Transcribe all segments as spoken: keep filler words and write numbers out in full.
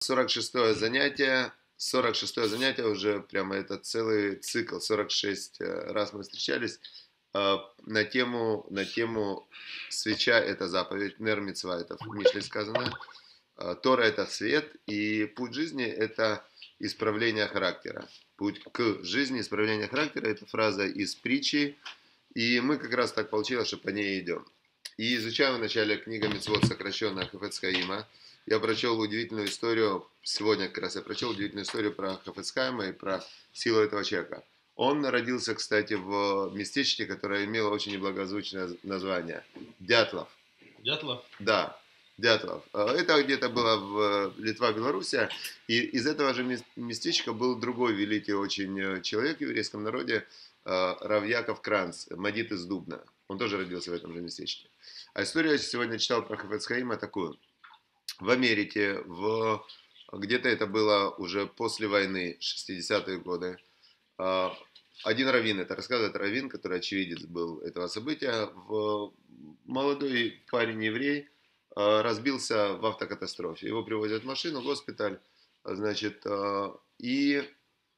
сорок шестое занятие. сорок шестое занятие уже, прямо это целый цикл. сорок шесть раз мы встречались на тему, на тему свеча – это заповедь, нер мицва – это в Мишле сказано, Тора – это свет, и путь жизни – это исправление характера. Путь к жизни, исправление характера – это фраза из притчи, и мы как раз так получилось, что по ней идем. И изучаем в начале книга Мицвот, сокращенно Хафец Хаима. Я прочел удивительную историю, сегодня как раз я прочел удивительную историю про Хафец Хаима и про силу этого человека. Он родился, кстати, в местечке, которое имело очень неблагозвучное название – Дятлов. Дятлов? Да, Дятлов. Это где-то было в Литва, Белоруссия. И из этого же местечка был другой великий очень человек в еврейском народе, Рав Яков Кранц, Мадит из Дубна. Он тоже родился в этом же местечке. А историю я сегодня читал про Хафец Хаима такую. В Америке, в... где-то это было уже после войны, шестидесятые годы, один раввин, это рассказывает раввин, который очевидец был этого события, в... молодой парень-еврей разбился в автокатастрофе. Его привозят в машину, в госпиталь, значит, и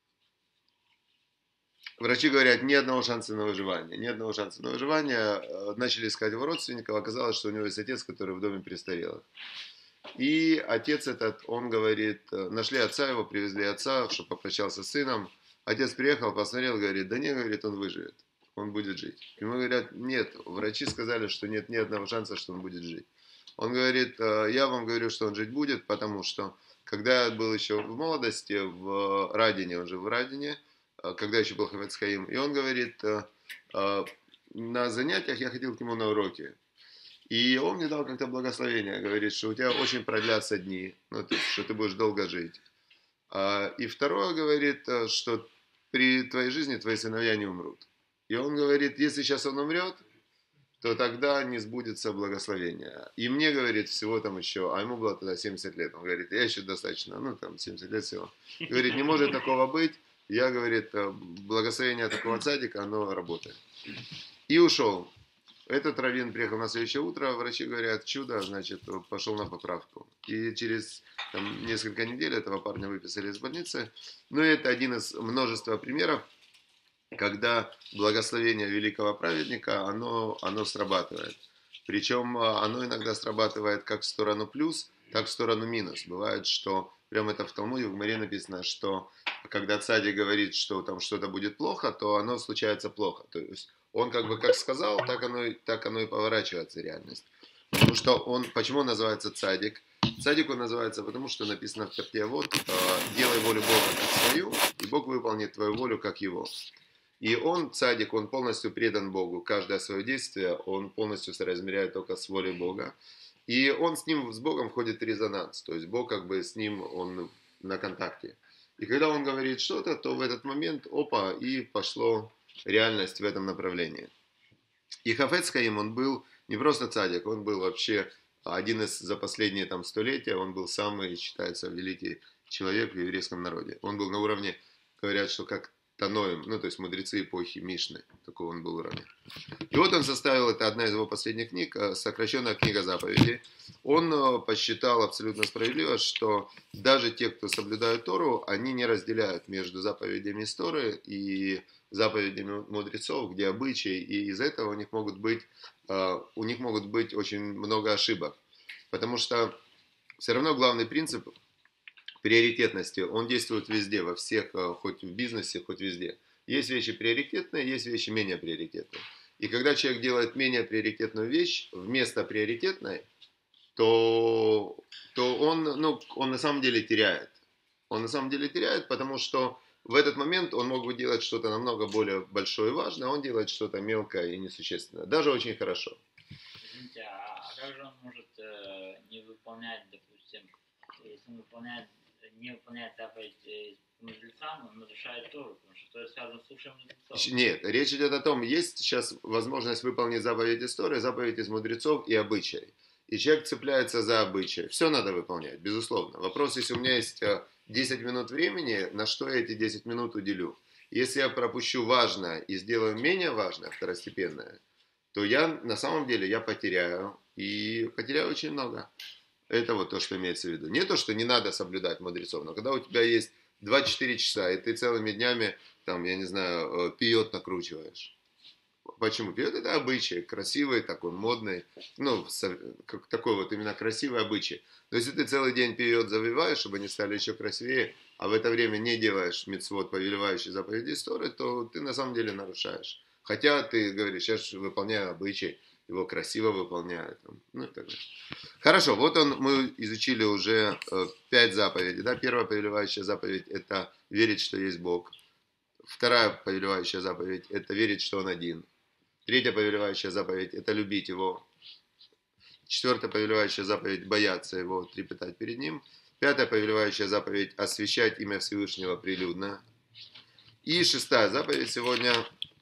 врачи говорят, ни одного шанса на выживание, ни одного шанса на выживание. Начали искать его родственников, оказалось, что у него есть отец, который в доме престарелых. И отец этот, он говорит, нашли отца его, привезли отца, чтобы попрощался с сыном. Отец приехал, посмотрел, говорит, да не, говорит, он выживет, он будет жить. Ему говорят, нет, врачи сказали, что нет ни одного шанса, что он будет жить. Он говорит, я вам говорю, что он жить будет, потому что, когда я был еще в молодости, в Радине, он жил в Радине, когда еще был Хафец Хаим, и он говорит, на занятиях я ходил к нему на уроки, и он мне дал как-то благословение, говорит, что у тебя очень продлятся дни, ну, то есть, что ты будешь долго жить. И второе, говорит, что при твоей жизни твои сыновья не умрут. И он говорит, если сейчас он умрет, то тогда не сбудется благословение. И мне, говорит, всего там еще, а ему было тогда семьдесят лет, он говорит, я еще достаточно, ну, там, семьдесят лет всего. Говорит, не может такого быть, я, говорит, благословение такого цадика, оно работает. И ушел. Этот раввин приехал на следующее утро, врачи говорят, чудо, значит, пошел на поправку. И через там, несколько недель этого парня выписали из больницы. Но это один из множества примеров, когда благословение великого праведника, оно, оно срабатывает. Причем оно иногда срабатывает как в сторону плюс, так в сторону минус. Бывает, что, прямо это в Талмуде, в Гмаре написано, что когда цадик говорит, что там что-то будет плохо, то оно случается плохо. То есть он как бы как сказал, так оно, так оно и поворачивается реальность. Потому что он, почему он называется цадик? Цадик он называется, потому что написано в Перке вот, делай волю Бога как свою, и Бог выполнит твою волю как его. И он, цадик, он полностью предан Богу. Каждое свое действие он полностью соразмеряет только с волей Бога. И он с ним, с Богом входит в резонанс. То есть Бог как бы с ним, он на контакте. И когда он говорит что-то, то в этот момент, опа, и пошло реальность в этом направлении. И Хафец Хаим, он был не просто цадик, он был вообще один из, за последние там столетия, он был самый, считается, великий человек в еврейском народе. Он был на уровне, говорят, что как Таноим, ну то есть мудрецы эпохи Мишны, такой он был уровень. И вот он составил, это одна из его последних книг, сокращенная книга заповедей. Он посчитал абсолютно справедливо, что даже те, кто соблюдают Тору, они не разделяют между заповедями из Торы и заповедями мудрецов, где обычаи, и из этого у них могут быть, у них могут быть очень много ошибок. Потому что все равно главный принцип приоритетности, он действует везде, во всех, хоть в бизнесе, хоть везде. Есть вещи приоритетные, есть вещи менее приоритетные. И когда человек делает менее приоритетную вещь вместо приоритетной, то, то он, ну, он на самом деле теряет. Он на самом деле теряет, потому что в этот момент он мог бы делать что-то намного более большое и важное, а он делает что-то мелкое и несущественное. Даже очень хорошо. Извините, а как же он может э, не выполнять, допустим, если он выполняет, не выполняет заповедь мудрецам, он нарушает Тору, потому что то связано с слушаем мудрецов? Нет, речь идет о том, есть сейчас возможность выполнить заповедь из Торы, заповедь из мудрецов и обычаи. И человек цепляется за обычаи. Все надо выполнять, безусловно. Вопрос, если у меня есть десять минут времени, на что я эти десять минут уделю? Если я пропущу важное и сделаю менее важное, второстепенное, то я на самом деле я потеряю. И потеряю очень много. Это вот то, что имеется в виду. Не то, что не надо соблюдать мудрецов, но когда у тебя есть двадцать четыре часа, и ты целыми днями, там, я не знаю, пиот накручиваешь. Почему? Пьет это обычай, красивый, такой модный, ну, как такой вот именно красивый обычай. Но если ты целый день пьет завиваешь, чтобы они стали еще красивее, а в это время не делаешь мицвот, повелевающий заповеди Торы, то ты на самом деле нарушаешь. Хотя ты говоришь, сейчас выполняю обычай, его красиво выполняю. Там, ну и так далее. Хорошо, вот он, мы изучили уже э, пять заповедей. Да? Первая повелевающая заповедь – это верить, что есть Бог. Вторая повелевающая заповедь – это верить, что Он один. Третья повелевающая заповедь – это любить Его. Четвертая повелевающая заповедь – бояться Его, трепетать перед Ним. Пятая повелевающая заповедь – освящать имя Всевышнего прилюдно. И шестая заповедь сегодня,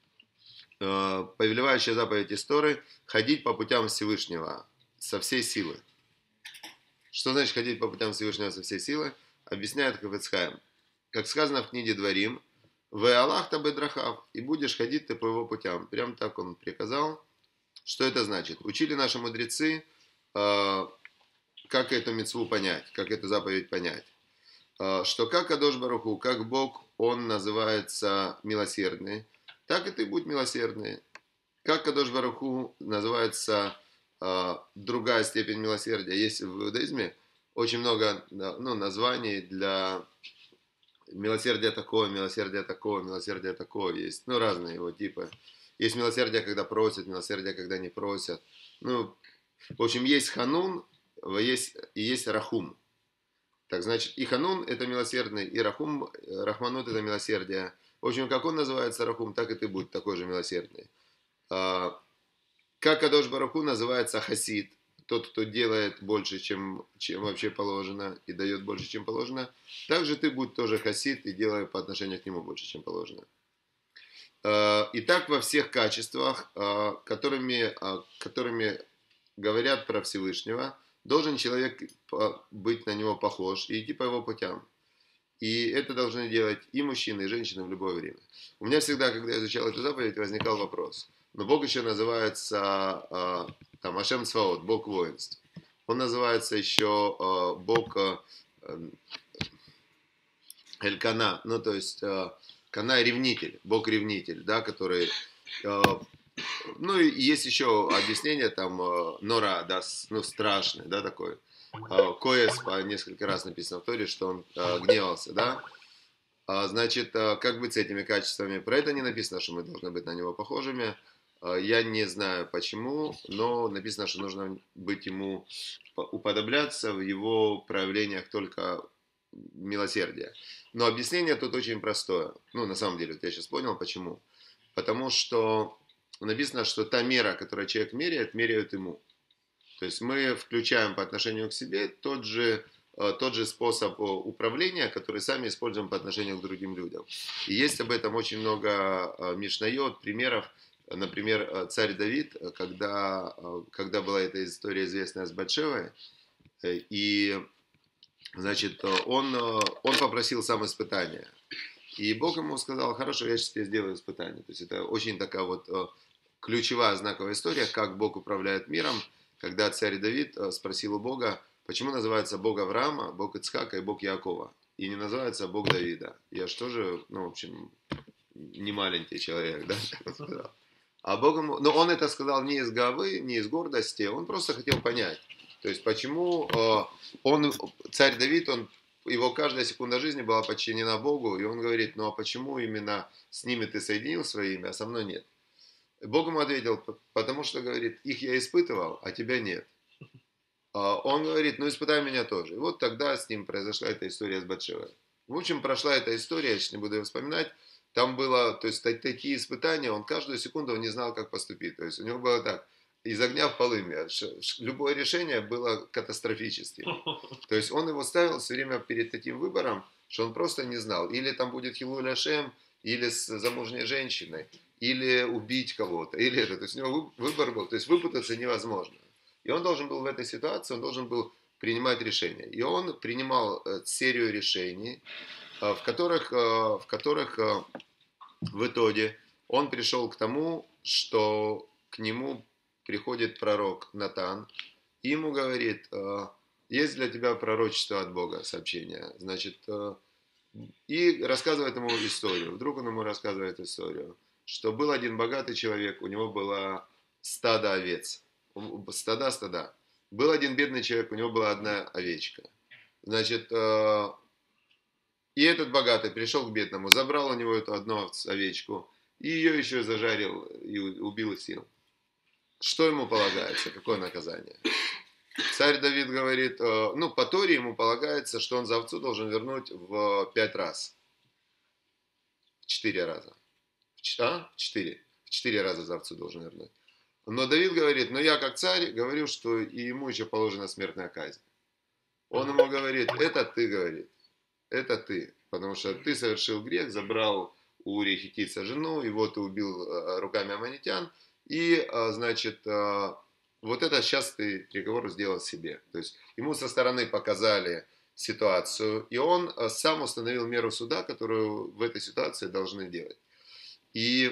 э, повелевающая заповедь из Торы – ходить по путям Всевышнего со всей силы. Что значит ходить по путям Всевышнего со всей силы? Объясняет Хафец Хаим. Как сказано в книге Дворим, «Ве Аллахта бедрахав» и будешь ходить ты по его путям. Прям так он приказал. Что это значит? Учили наши мудрецы, э, как эту мицву понять, как эту заповедь понять. Э, что как Кадош Барух Ху, как Бог, он называется милосердный, так и ты будь милосердный. Как Кадош Барух Ху называется э, другая степень милосердия. Есть в иудаизме очень много ну, названий для милосердия такое, милосердие такое, милосердие такое. Есть ну, разные его типы. Есть милосердие, когда просят, милосердие, когда не просят. Ну, в общем, есть ханун, есть, и есть рахум. Так, значит, и ханун это милосердный, и рахум, рахманут это милосердие. В общем, как он называется рахум, так и ты будь такой же милосердный. А, как Кадош Барух Ху называется хасид, тот, кто делает больше, чем, чем вообще положено, и дает больше, чем положено, так же ты будь тоже хасид и делай по отношению к нему больше, чем положено. И так во всех качествах, которыми, которыми говорят про Всевышнего, должен человек быть на него похож и идти по его путям. И это должны делать и мужчины, и женщины в любое время. У меня всегда, когда я изучал эту заповедь, возникал вопрос. Но Бог еще называется там, Ашем Цваот, Бог воинств. Он называется еще Бог Элькана, ну то есть Кана ревнитель, Бог ревнитель, да, который... Ну и есть еще объяснение там Нора, да, ну страшный, да, такой. Коэс по несколько раз написано в Торе, что он гневался, да. Значит, как быть с этими качествами? Про это не написано, что мы должны быть на него похожими. Я не знаю почему, но написано, что нужно быть ему, уподобляться в его проявлениях только милосердия. Но объяснение тут очень простое. Ну, на самом деле, вот я сейчас понял, почему. Потому что написано, что та мера, которую человек меряет, меряют ему. То есть мы включаем по отношению к себе тот же, тот же способ управления, который сами используем по отношению к другим людям. И есть об этом очень много мишнайот, примеров. Например, царь Давид, когда, когда была эта история известная с Батшевой, и, значит, он, он попросил сам испытания. И Бог ему сказал, хорошо, я сейчас тебе сделаю испытание. То есть это очень такая вот ключевая знаковая история, как Бог управляет миром, когда царь Давид спросил у Бога, почему называется Бог Авраама, Бог Ицхака и Бог Якова, и не называется Бог Давида. Я же тоже, ну, в общем, не маленький человек, да, так он сказал. А Бог ему, но он это сказал не из говы, не из гордости, он просто хотел понять, то есть почему он, царь Давид, он, его каждая секунда жизни была подчинена Богу, и он говорит, ну а почему именно с ними ты соединил свое имя, а со мной нет? Бог ему ответил, потому что, говорит, их я испытывал, а тебя нет. Он говорит, ну испытай меня тоже. И вот тогда с ним произошла эта история с Батшевой. В общем, прошла эта история, я сейчас не буду ее вспоминать. Там было, то есть такие испытания, он каждую секунду он не знал, как поступить. То есть у него было так, из огня в полымя. Любое решение было катастрофическим. То есть он его ставил все время перед таким выбором, что он просто не знал. Или там будет Хилуль Ашем, или с замужней женщиной, или убить кого-то, или это. То есть у него выбор был, то есть выпутаться невозможно. И он должен был в этой ситуации, он должен был принимать решения. И он принимал серию решений, в которых, в которых в итоге он пришел к тому, что к нему приходит пророк Натан и ему говорит, есть для тебя пророчество от Бога, сообщение. Значит, э, и рассказывает ему историю. Вдруг он ему рассказывает историю, что был один богатый человек, у него было стадо овец. Стада, стада. Был один бедный человек, у него была одна овечка. Значит, э, и этот богатый пришел к бедному, забрал у него эту одну овечку, и ее еще зажарил, и убил, и съел. Что ему полагается? Какое наказание? Царь Давид говорит, э, ну, по Торе ему полагается, что он за овцу должен вернуть в пять раз. В четыре раза. В, ч- а? В четыре. В четыре раза за овцу должен вернуть. Но Давид говорит, ну, я как царь говорю, что и ему еще положена смертная казнь. Он ему говорит, это ты, говорит, это ты. Потому что ты совершил грех, забрал у Урии хиттийца жену, его ты убил э, руками аммонитян, и, э, значит, э, вот это сейчас ты приговор сделал себе. То есть ему со стороны показали ситуацию, и он э, сам установил меру суда, которую в этой ситуации должны делать. И,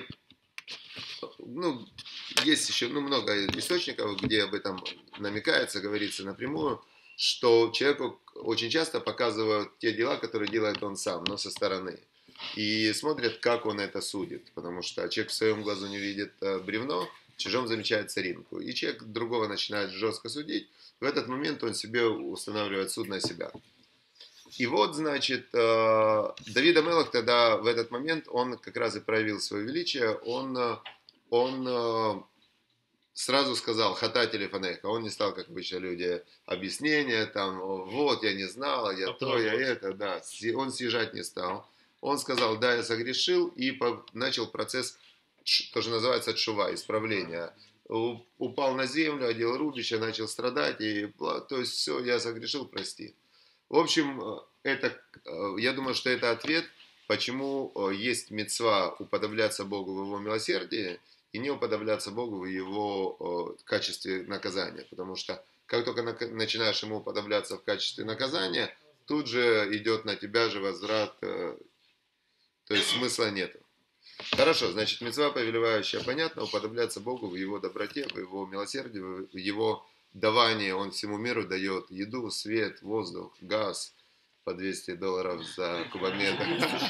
ну, есть еще ну, много источников, где об этом намекается, говорится напрямую, что человеку очень часто показывают те дела, которые делает он сам, но со стороны. И смотрят, как он это судит. Потому что человек в своем глазу не видит бревно, в чужом замечает соринку. И человек другого начинает жестко судить. В этот момент он себе устанавливает суд на себя. И вот, значит, Давид а-Мелех тогда в этот момент, он как раз и проявил свое величие. Он, он сразу сказал хататели фанейха. Он не стал, как обычно люди, объяснения, там, вот, я не знал, я то, я это, да. Он съезжать не стал. Он сказал, да, я согрешил, и начал процесс, тоже называется тшува, исправления. Упал на землю, одел рубище, начал страдать, и, то есть, все, я согрешил, прости. В общем, это, я думаю, что это ответ, почему есть мицва уподобляться Богу в Его милосердии, и не уподобляться Богу в Его э, качестве наказания. Потому что как только на, начинаешь Ему уподобляться в качестве наказания, тут же идет на тебя же возврат, э, то есть смысла нету. Хорошо, значит, мицва повелевающая, понятно, уподобляться Богу в Его доброте, в Его милосердии, в Его давании. Он всему миру дает еду, свет, воздух, газ по двести долларов за кубометр.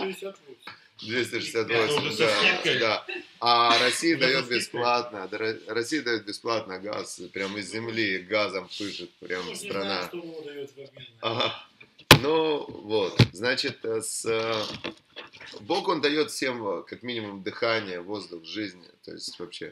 двести шестьдесят восемь, да, да. А Россия дает бесплатно, Россия дает бесплатно газ, прямо из земли газом пышет, прям страна. Ага. Ну, вот, значит, с... Бог, Он дает всем, как минимум, дыхание, воздух, жизнь, то есть вообще.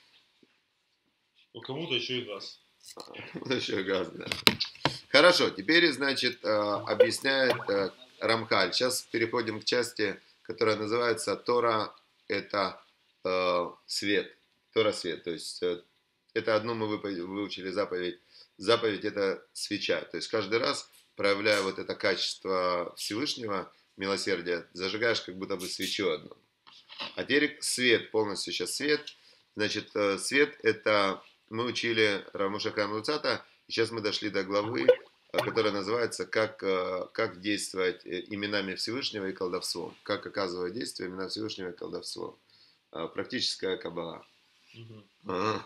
Ну, кому-то еще и газ. Кому-то еще и газ, да. Хорошо, теперь, значит, объясняет Рамхаль. Сейчас переходим к части, которая называется Тора – это э, свет. Тора – свет. То есть э, это одну мы выучили заповедь. Заповедь – это свеча. То есть каждый раз, проявляя вот это качество Всевышнего, милосердия, зажигаешь как будто бы свечу одну. А теперь свет, полностью сейчас свет. Значит, э, свет – это мы учили Рамуша Хаим Луцата, и сейчас мы дошли до главы, которая называется «Как, как действовать именами Всевышнего и колдовством». Как оказывать действие имена Всевышнего и колдовством. Практическая каббала. Угу. Ага.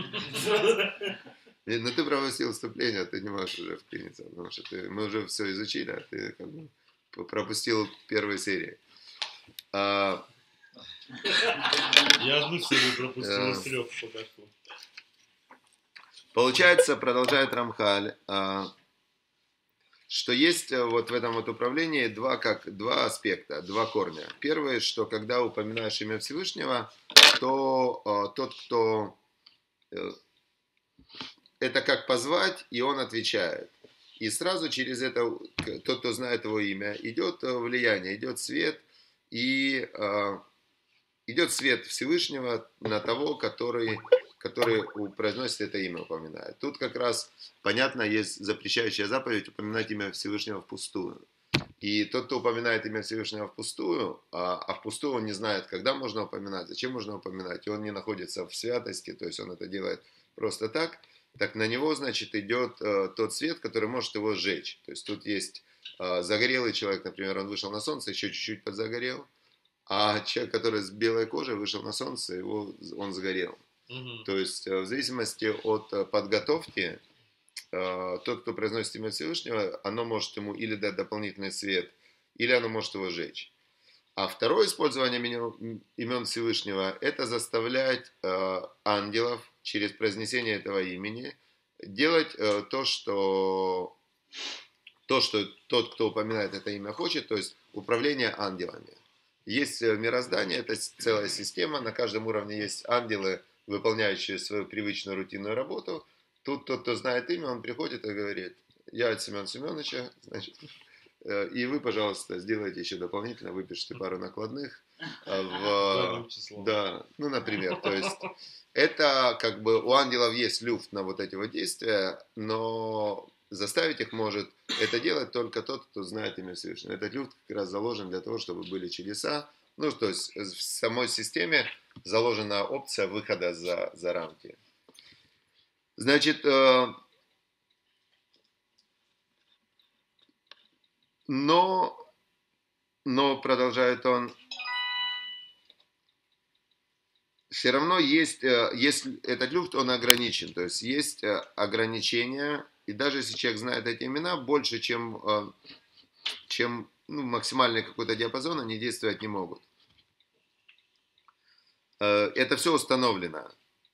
Но ты пропустил вступление, ты не можешь уже вклиниться, потому что ты, мы уже все изучили, а ты как бы пропустил первые серии. А... Я одну серию пропустил из трех пока что. Получается, продолжает Рамхаль, что есть вот в этом вот управлении два, как, два аспекта, два корня. Первое, что когда упоминаешь имя Всевышнего, то э, тот, кто... Э, это как позвать, и он отвечает. И сразу через это, тот, кто знает его имя, идет влияние, идет свет, и э, идет свет Всевышнего на того, который... который произносит это имя, упоминает. Тут как раз, понятно, есть запрещающая заповедь упоминать имя Всевышнего впустую. И тот, кто упоминает имя Всевышнего впустую, а, а впустую он не знает, когда можно упоминать, зачем можно упоминать, и он не находится в святости, то есть он это делает просто так, так на него, значит, идет э, тот свет, который может его сжечь. То есть тут есть э, загорелый человек, например, он вышел на солнце, еще чуть-чуть подзагорел, а человек, который с белой кожей вышел на солнце, его, он сгорел. То есть в зависимости от подготовки э, тот, кто произносит имя Всевышнего, оно может ему или дать дополнительный свет, или оно может его сжечь. А второе использование имен Всевышнего – это заставлять э, ангелов через произнесение этого имени делать э, то, что, то, что тот, кто упоминает это имя, хочет, то есть управление ангелами. Есть мироздание, это целая система, на каждом уровне есть ангелы, выполняющие свою привычную рутинную работу. Тут тот, кто знает имя, он приходит и говорит: я от Семена Семеновича, значит, и вы, пожалуйста, сделайте еще дополнительно, выпишите пару накладных. В... Да, ну, например, то есть это как бы у ангелов есть люфт на вот эти вот действия, но заставить их может это делать только тот, кто знает имя Всевышнего. Этот люфт как раз заложен для того, чтобы были чудеса. Ну, то есть в самой системе заложена опция выхода за, за рамки. Значит, но, но, продолжает он, все равно есть, есть этот люфт, он ограничен. То есть есть ограничения, и даже если человек знает эти имена, больше, чем, чем ну, максимальный какой-то диапазон, они действовать не могут. Это все установлено.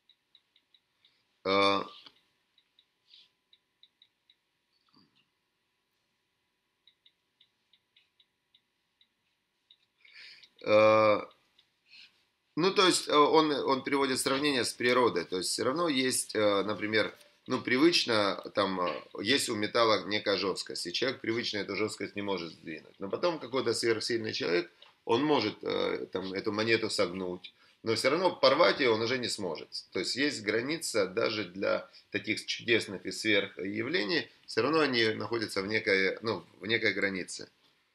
Ну, то есть он, он приводит сравнение с природой. То есть все равно есть, например, ну, привычно, там, есть у металла некая жесткость, и человек привычно эту жесткость не может сдвинуть. Но потом какой-то сверхсильный человек, он может там, эту монету согнуть, но все равно порвать ее он уже не сможет. То есть есть граница даже для таких чудесных и сверхявлений, все равно они находятся в некой, ну, в некой границе.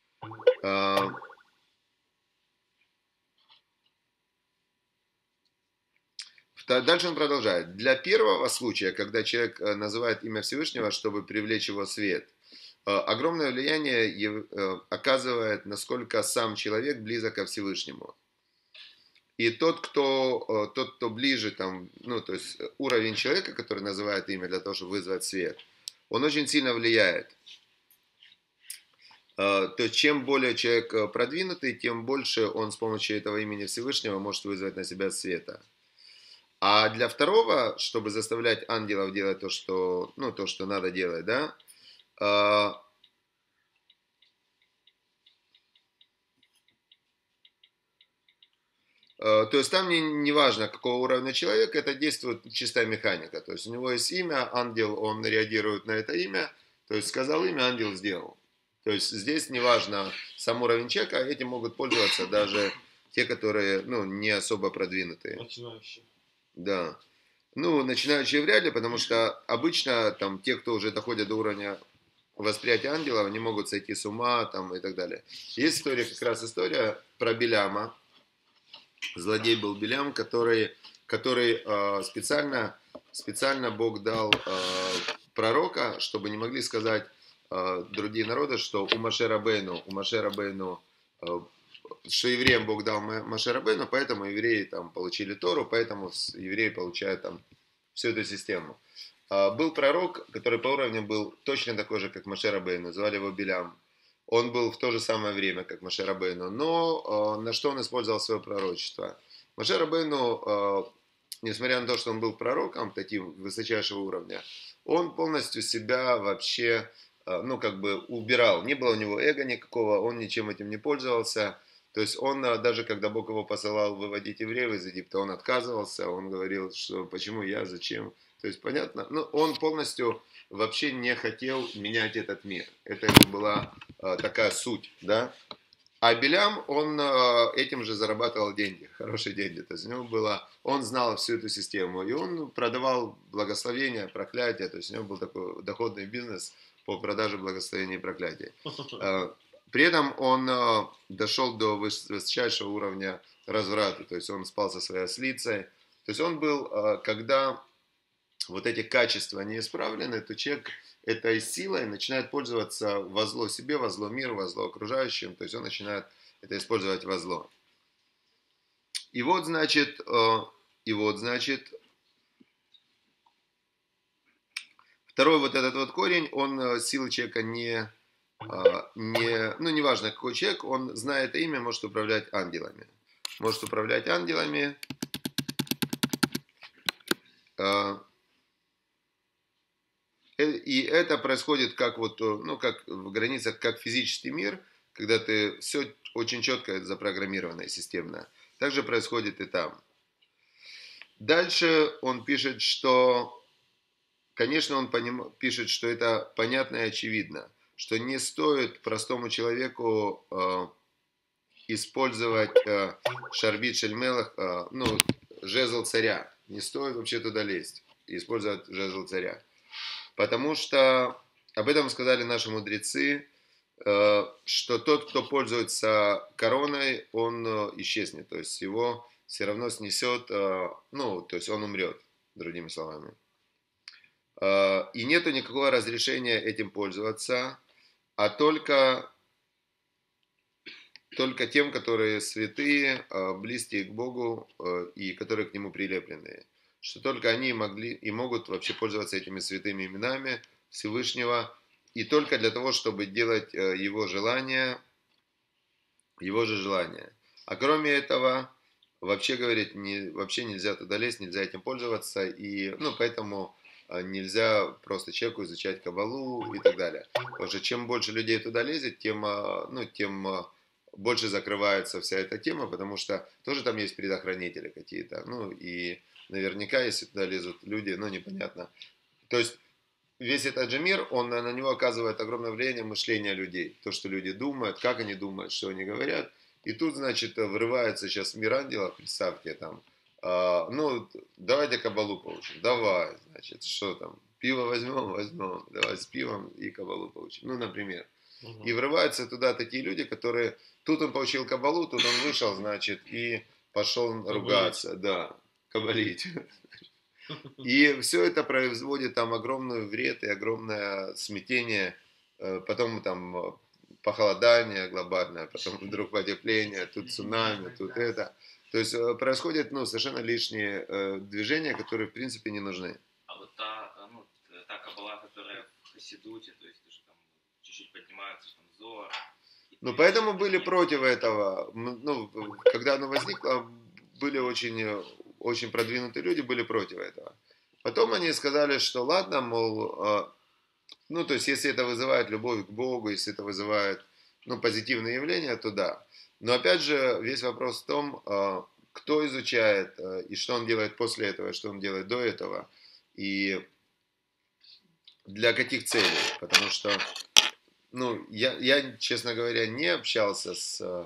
Дальше он продолжает. Для первого случая, когда человек называет имя Всевышнего, чтобы привлечь его свет, огромное влияние оказывает, насколько сам человек близок ко Всевышнему. И тот, кто, тот, кто ближе, там, ну, то есть уровень человека, который называет имя для того, чтобы вызвать свет, он очень сильно влияет. То есть чем более человек продвинутый, тем больше он с помощью этого имени Всевышнего может вызвать на себя света. А для второго, чтобы заставлять ангелов делать то, что, ну, то, что надо делать, да, э, э, то есть там не, не важно, какого уровня человека, это действует чистая механика. То есть у него есть имя, ангел, он реагирует на это имя, то есть сказал имя, ангел сделал. То есть здесь не важно сам уровень человека, этим могут пользоваться даже те, которые, ну, не особо продвинутые. Начинающие. Да. Ну, начинающие вряд ли, потому что обычно там те, кто уже доходят до уровня восприятия ангелов, они могут сойти с ума там, и так далее. Есть история, как раз история про Биляма. Злодей был Билям, который, который э, специально, специально Бог дал э, пророка, чтобы не могли сказать э, другие народы, что у Моше Рабейну, у Моше Рабейну э, что евреям Бог дал Моше Рабейну, поэтому евреи там получили Тору, поэтому евреи получают там всю эту систему. Был пророк, который по уровню был точно такой же, как Моше Рабейну, звали его Билям. Он был в то же самое время, как Моше Рабейну, но на что он использовал свое пророчество? Моше Рабейну, несмотря на то, что он был пророком таким высочайшего уровня, он полностью себя вообще, ну, как бы убирал. Не было у него эго никакого, он ничем этим не пользовался. То есть он, даже когда Бог его посылал выводить евреев из Египта, он отказывался, он говорил, что почему я, зачем. То есть понятно, ну, он полностью вообще не хотел менять этот мир. Это его была э, такая суть, да. А Билям, он э, этим же зарабатывал деньги, хорошие деньги. То есть у него было, он знал всю эту систему, и он продавал благословения, проклятия. То есть у него был такой доходный бизнес по продаже благословений и проклятий. При этом он э, дошел до высочайшего уровня разврата, то есть он спал со своей ослицей. То есть он был, э, когда вот эти качества не исправлены, то человек этой силой начинает пользоваться во зло себе, во зло миру, во зло окружающим. То есть он начинает это использовать во зло. И вот, значит, э, и вот, значит, Второй вот этот вот корень, он э, силы человека не, а, не, ну, неважно, какой человек, он, зная это имя, может управлять ангелами. Может управлять ангелами. А, э, и это происходит как вот, э, ну, как в границах, как физический мир, когда ты все очень четко запрограммировано и системно. Также происходит и там. Дальше он пишет, что, конечно, он поним, пишет, что это понятно и очевидно, что не стоит простому человеку э, использовать э, шарбит шельмелах, э, ну, жезл царя. Не стоит вообще туда лезть и использовать жезл царя. Потому что об этом сказали наши мудрецы, э, что тот, кто пользуется короной, он э, исчезнет. То есть его все равно снесет, э, ну, то есть он умрет, другими словами. Э, и нету никакого разрешения этим пользоваться, а только только тем, которые святые, близкие к Богу и которые к Нему прилеплены. Что только они могли и могут вообще пользоваться этими святыми именами Всевышнего, и только для того, чтобы делать Его желание, Его же желание. А кроме этого, вообще, говорит, не, вообще нельзя туда лезть, нельзя этим пользоваться, и, ну, поэтому нельзя просто человеку изучать кабалу и так далее. Потому что чем больше людей туда лезет, тем, ну, тем больше закрывается вся эта тема, потому что тоже там есть предохранители какие-то. Ну, и наверняка, если туда лезут люди, ну, непонятно. То есть, весь этот же мир, он на него оказывает огромное влияние мышления людей. То, что люди думают, как они думают, что они говорят. И тут, значит, врывается сейчас мир ангелов, представьте, там, э, ну, давайте кабалу получим. Давай, значит, что там, пиво возьмем, возьмем, давай с пивом и кабалу получим. Ну, например. Угу. И врываются туда такие люди, которые... Тут он получил кабалу, тут он вышел, значит, и пошел ругаться. Кабалить. Да, кабалить. И все это производит там огромный вред и огромное смятение. Потом там похолодание глобальное, потом вдруг потепление, тут цунами, тут это. То есть происходят, ну, совершенно лишние движения, которые в принципе не нужны. А вот та, ну, та кабала, которая в Хасидуте, то есть что там чуть-чуть поднимается, что там Зоар. Ну, поэтому были против этого. Ну, когда оно возникло, были очень, очень продвинутые люди, были против этого. Потом они сказали, что ладно, мол, ну, то есть, если это вызывает любовь к Богу, если это вызывает, ну, позитивные явления, то да. Но, опять же, весь вопрос в том, кто изучает, и что он делает после этого, и что он делает до этого, и для каких целей. Потому что, ну, я, я, честно говоря, не общался с...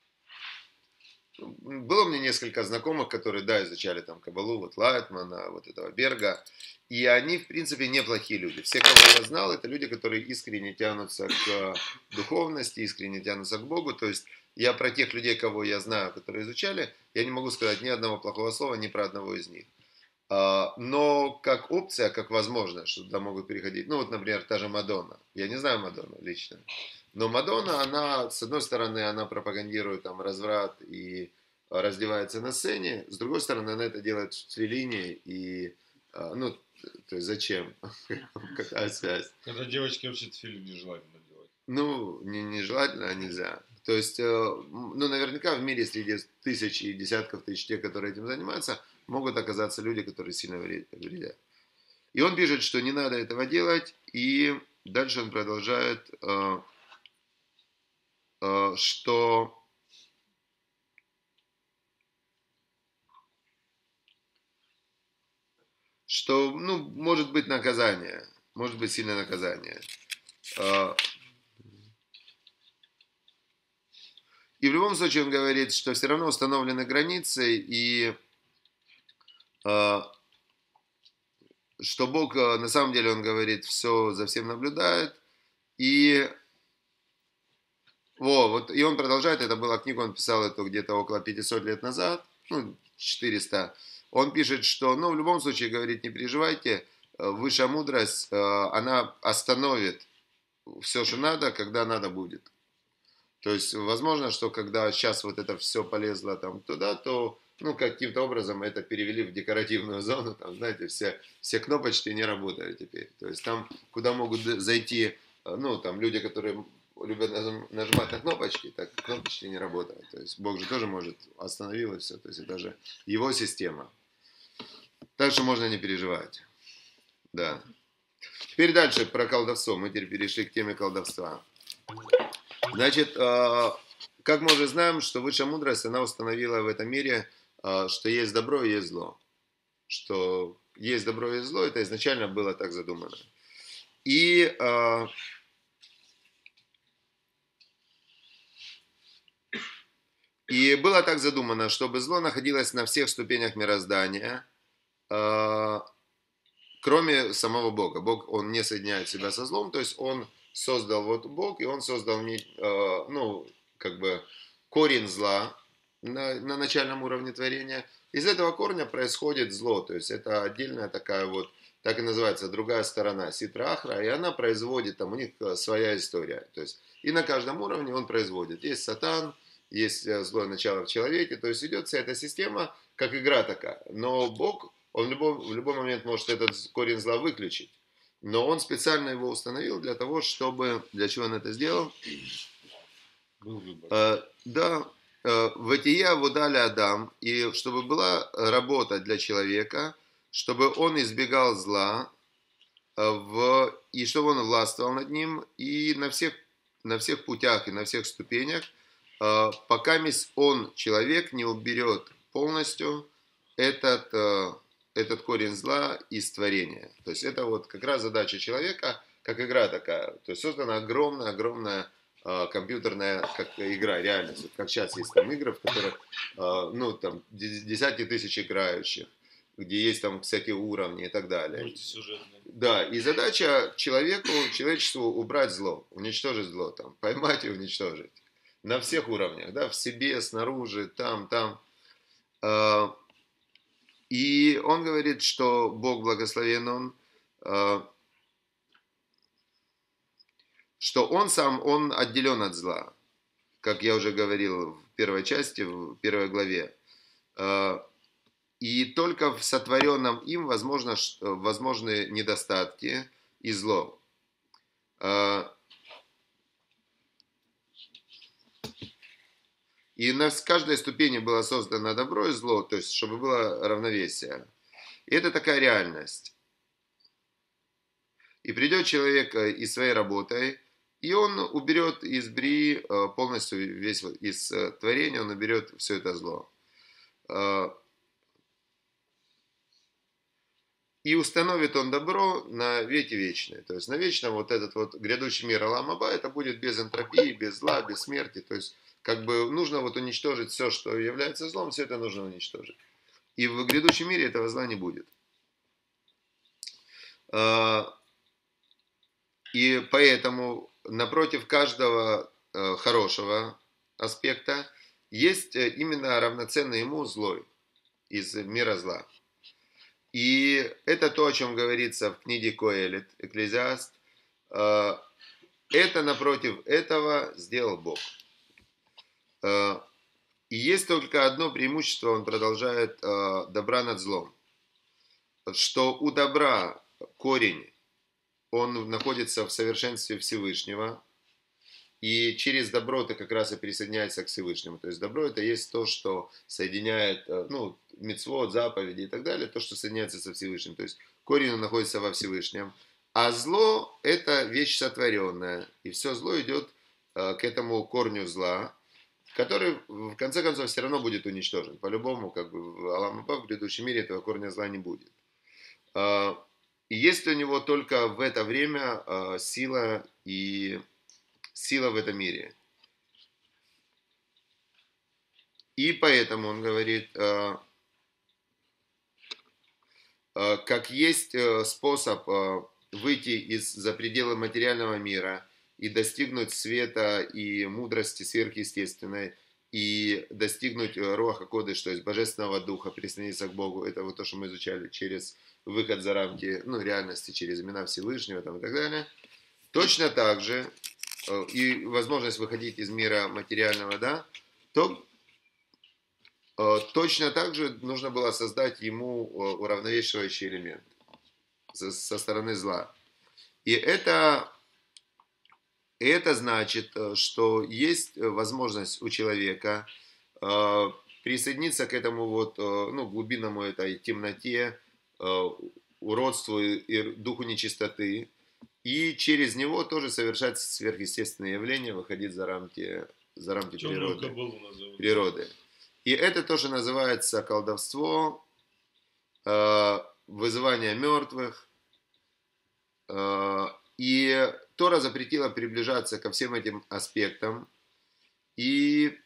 Было у меня несколько знакомых, которые, да, изучали там кабалу, вот Лайтмана, вот этого Берга, и они, в принципе, неплохие люди. Все, кого я знал, это люди, которые искренне тянутся к духовности, искренне тянутся к Богу, то есть я про тех людей, кого я знаю, которые изучали, я не могу сказать ни одного плохого слова, ни про одного из них. Но как опция, как возможность, что туда могут переходить, ну вот, например, та же Мадонна, я не знаю Мадонну лично, но Мадонна, она, с одной стороны, она пропагандирует там разврат и раздевается на сцене, с другой стороны, она это делает в Твилине, и, ну, то есть зачем? Какая связь? Когда девочки вообще тфилин нежелательно делать. Ну, не, нежелательно, а нельзя. То есть, ну, наверняка в мире среди тысяч и десятков тысяч тех, которые этим занимаются, могут оказаться люди, которые сильно вредят. И он пишет, что не надо этого делать, и дальше он продолжает, что что, ну, может быть наказание, может быть сильное наказание. И в любом случае он говорит, что все равно установлены границы, и что Бог, на самом деле, он говорит, все за всем наблюдает, и Во, вот, и он продолжает, это была книга, он писал это где-то около пятьсот лет назад, ну, четыреста. Он пишет, что, ну, в любом случае, говорит, не переживайте, высшая мудрость, она остановит все, что надо, когда надо будет. То есть, возможно, что когда сейчас вот это все полезло там туда, то ну, каким-то образом это перевели в декоративную зону, там, знаете, все, все кнопочки не работают теперь. То есть там, куда могут зайти, ну, там, люди, которые любят нажимать на кнопочки, так кнопочки не работают. То есть Бог же тоже может остановил и все. То есть это же его система. Так что можно не переживать. Да. Теперь дальше про колдовство. Мы теперь перешли к теме колдовства. Значит, как мы уже знаем, что высшая мудрость, она установила в этом мире, что есть добро и есть зло. Что есть добро и зло, это изначально было так задумано. И И было так задумано, чтобы зло находилось на всех ступенях мироздания, кроме самого Бога. Бог, он не соединяет себя со злом, то есть он создал вот Бог, и он создал, ну, как бы корень зла на, на начальном уровне творения. Из этого корня происходит зло, то есть это отдельная такая вот, так и называется, другая сторона Ситра Ахра, и она производит, там у них своя история. То есть и на каждом уровне он производит. Есть Сатан, есть злое начало в человеке, то есть идет вся эта система, как игра такая. Но Бог, он в любой, в любой момент может этот корень зла выключить. Но он специально его установил для того, чтобы... Для чего он это сделал? Был выбор. Э, да, э, Ватия Вудали Адам, и чтобы была работа для человека, чтобы он избегал зла, э, в, и чтобы он властвовал над ним, и на всех, на всех путях и на всех ступенях, пока он, человек, не уберет полностью этот, этот корень зла из творения. То есть это вот как раз задача человека, как игра такая. То есть создана огромная-огромная компьютерная как игра, реальность. Как сейчас есть там игры, в которых ну, там, десятки тысяч играющих, где есть там всякие уровни и так далее. Мультисюжетные. Да, и задача человеку, человечеству убрать зло, уничтожить зло, там, поймать и уничтожить. На всех уровнях, да, в себе, снаружи, там, там. И он говорит, что Бог благословен он, что он сам, он отделен от зла, как я уже говорил в первой части, в первой главе. И только в сотворенном им возможно, возможны недостатки и зло. И на каждой ступени было создано добро и зло, то есть, чтобы было равновесие. И это такая реальность. И придет человек и своей работой, и он уберет из Брии полностью весь, из творения, он уберет все это зло. И установит он добро на веки вечные. То есть, на вечном вот этот вот грядущий мир Олам Аба, это будет без энтропии, без зла, без смерти, то есть, как бы нужно вот уничтожить все, что является злом, все это нужно уничтожить. И в грядущем мире этого зла не будет. И поэтому напротив каждого хорошего аспекта есть именно равноценный ему злой из мира зла. И это то, о чем говорится в книге Коэлит, Экклезиаст. Это напротив этого сделал Бог. И есть только одно преимущество, он продолжает, добра над злом. Что у добра корень, он находится в совершенстве Всевышнего, и через добро ты как раз и присоединяешься к Всевышнему. То есть добро это есть то, что соединяет, ну, мицвот, заповеди и так далее, то, что соединяется со Всевышним. То есть корень он находится во Всевышнем. А зло это вещь сотворенная, и все зло идет к этому корню зла, который в конце концов все равно будет уничтожен. По-любому, как бы в Олам Аба, в грядущем мире этого корня зла не будет. И есть у него только в это время сила и сила в этом мире. И поэтому он говорит, как есть способ выйти из-за пределы материального мира и достигнуть света и мудрости сверхъестественной, и достигнуть Руаха Кодеш, то есть Божественного Духа, присоединиться к Богу. Это вот то, что мы изучали через выход за рамки, ну, реальности, через имена Всевышнего там, и так далее. Точно так же, и возможность выходить из мира материального, да, то Э, Точно так же нужно было создать ему э, уравновешивающий элемент со, со стороны зла. И это, это значит, э, что есть возможность у человека э, присоединиться к этому вот, э, ну, глубинному этой темноте, э, уродству и, и духу нечистоты, и через него тоже совершать сверхъестественные явления, выходить за рамки, за рамки Темную природы. кабалу назовем. природы. И это тоже называется колдовство, э, вызывание мертвых. Э, и Тора запретила приближаться ко всем этим аспектам. И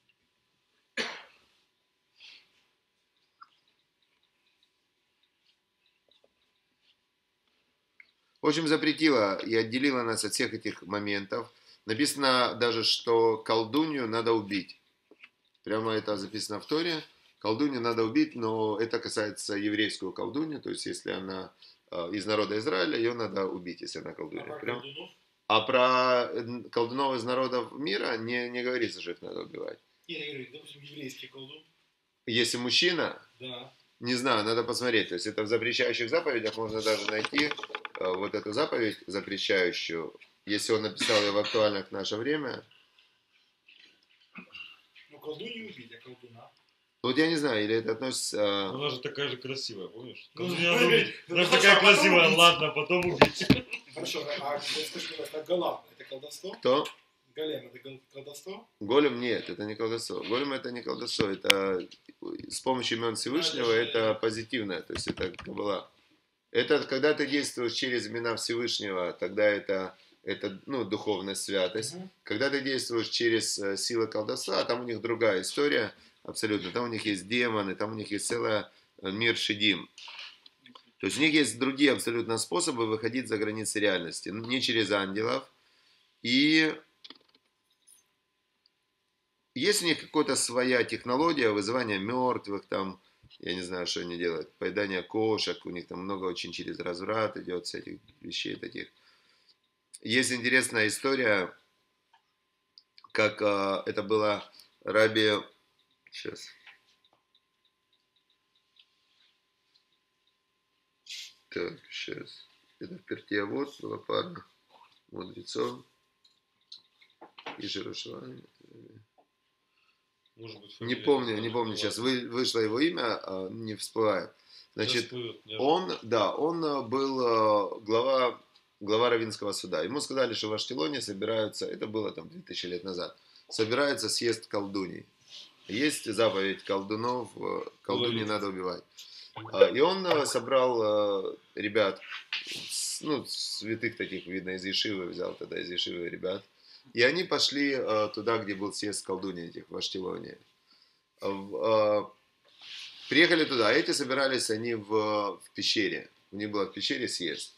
в общем, запретила и отделила нас от всех этих моментов. Написано даже, что колдунью надо убить. Прямо это записано в Торе. Колдунью надо убить, но это касается еврейскую колдунью. То есть, если она э, из народа Израиля, ее надо убить, если она колдунья. А про Прям. колдунов? А про колдунов из народов мира не, не говорится, что их надо убивать. Нет, я говорю, допустим, еврейский колдун. Если мужчина, Да. не знаю, надо посмотреть. То есть, это в запрещающих заповедях можно даже найти э, вот эту заповедь запрещающую. Если он написал ее в актуальных в наше время. Ну, колдунью убить, а колдуна. Вот я не знаю, или это относится... Она же такая же красивая, помнишь? Ну, Колдунья ну, убить. ну, Она же хорошо, такая а потом красивая, убить. ладно, потом убить. Хорошо, а скажи, пожалуйста, голам это колдовство? Кто? Голем это гол- колдовство? Голем нет, это не колдовство. Голем это не колдовство, это с помощью имен Всевышнего, это позитивное, то есть это каббала. Это когда ты действуешь через имена Всевышнего, тогда это, это ну, духовная святость. Мгм. Когда ты действуешь через э, силы колдовства, там у них другая история, абсолютно. Там у них есть демоны, там у них есть целый мир шедим. То есть у них есть другие абсолютно способы выходить за границы реальности. Не через ангелов. И есть у них какая-то своя технология вызывания мертвых, там, я не знаю, что они делают, поедание кошек, у них там много очень через разврат идет всяких вещей таких. Есть интересная история, как э, это было Раби... Сейчас. Так, сейчас. Это в Перкей Авот была пара мудрецов и Жерушалаим. Может быть, Не фамилия помню, тоже не помню была. сейчас, вы, вышло его имя, а, не всплывает. Сейчас Значит, всплывет, не он, да, он э, был э, глава, глава Раввинского суда. Ему сказали, что в Аштелоне собираются, это было там две тысячи лет назад, собирается съезд колдуний. Есть заповедь колдунов, э, колдуний Ловить. надо убивать. А, И он э, собрал э, ребят, с- ну, святых таких, видно, из Ешивы, взял тогда из Ешивы ребят. И они пошли э, туда, где был съезд колдуней этих, в Аштелоне. В, э, Приехали туда, а эти собирались они в, в пещере. У них было в пещере съезд.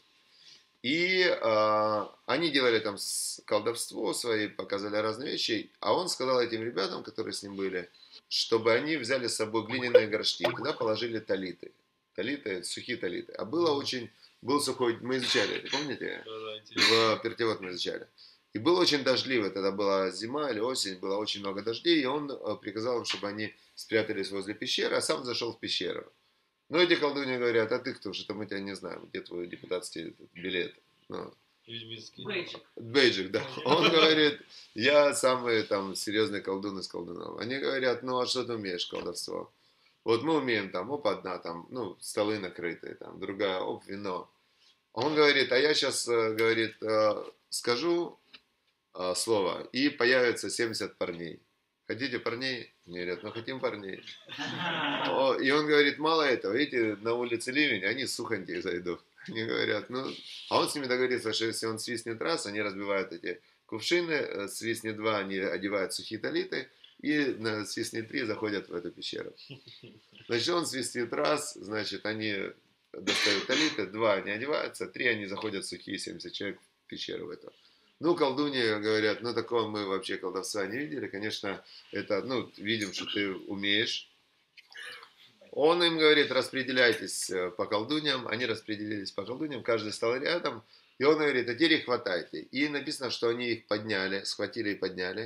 И э, они делали там с- колдовство свои, показали разные вещи. А он сказал этим ребятам, которые с ним были, чтобы они взяли с собой глиняные горшки. И туда положили талиты. Талиты, сухие талиты. А было очень, был сухой, мы изучали это, помните? Да, да, интересно. В Пертевод мы изучали. И было очень дождливо, тогда была зима или осень, было очень много дождей, и он э, приказал им, чтобы они спрятались возле пещеры, а сам зашел в пещеру. Но эти колдуни говорят, а ты кто, что-то мы тебя не знаем, где твой депутатский этот билет? Ну, Ведьминский. Бейджик. бейджик, да. Он говорит, я самый там серьезный колдун из колдунов. Они говорят, ну а что ты умеешь колдовство? Вот мы умеем там, оп, одна там, ну, столы накрытые, там, другая, оп, вино. Он говорит, а я сейчас, говорит, э, скажу э, слово, и появится семьдесят парней. Хотите парней? Они говорят, ну хотим парней. О, и он говорит, мало этого, видите, на улице ливень, они сухонькие зайдут. Они говорят, ну, а он с ними договорится, что если он свистнет раз, они разбивают эти кувшины, э, свистнет два, они одевают сухие талиты, и на свистнет три заходят в эту пещеру. Значит, он свистит раз, значит, они достают талиты, два они одеваются, три они заходят сухие, семьдесят человек в пещеру в эту. Ну, колдуньи говорят, ну, такого мы вообще колдовства не видели. Конечно, это, ну, видим, что ты умеешь. Он им говорит, распределяйтесь э, по колдуньям. Они распределились по колдуньям, каждый стал рядом. И он говорит, а теперь их хватайте. И написано, что они их подняли, схватили и подняли.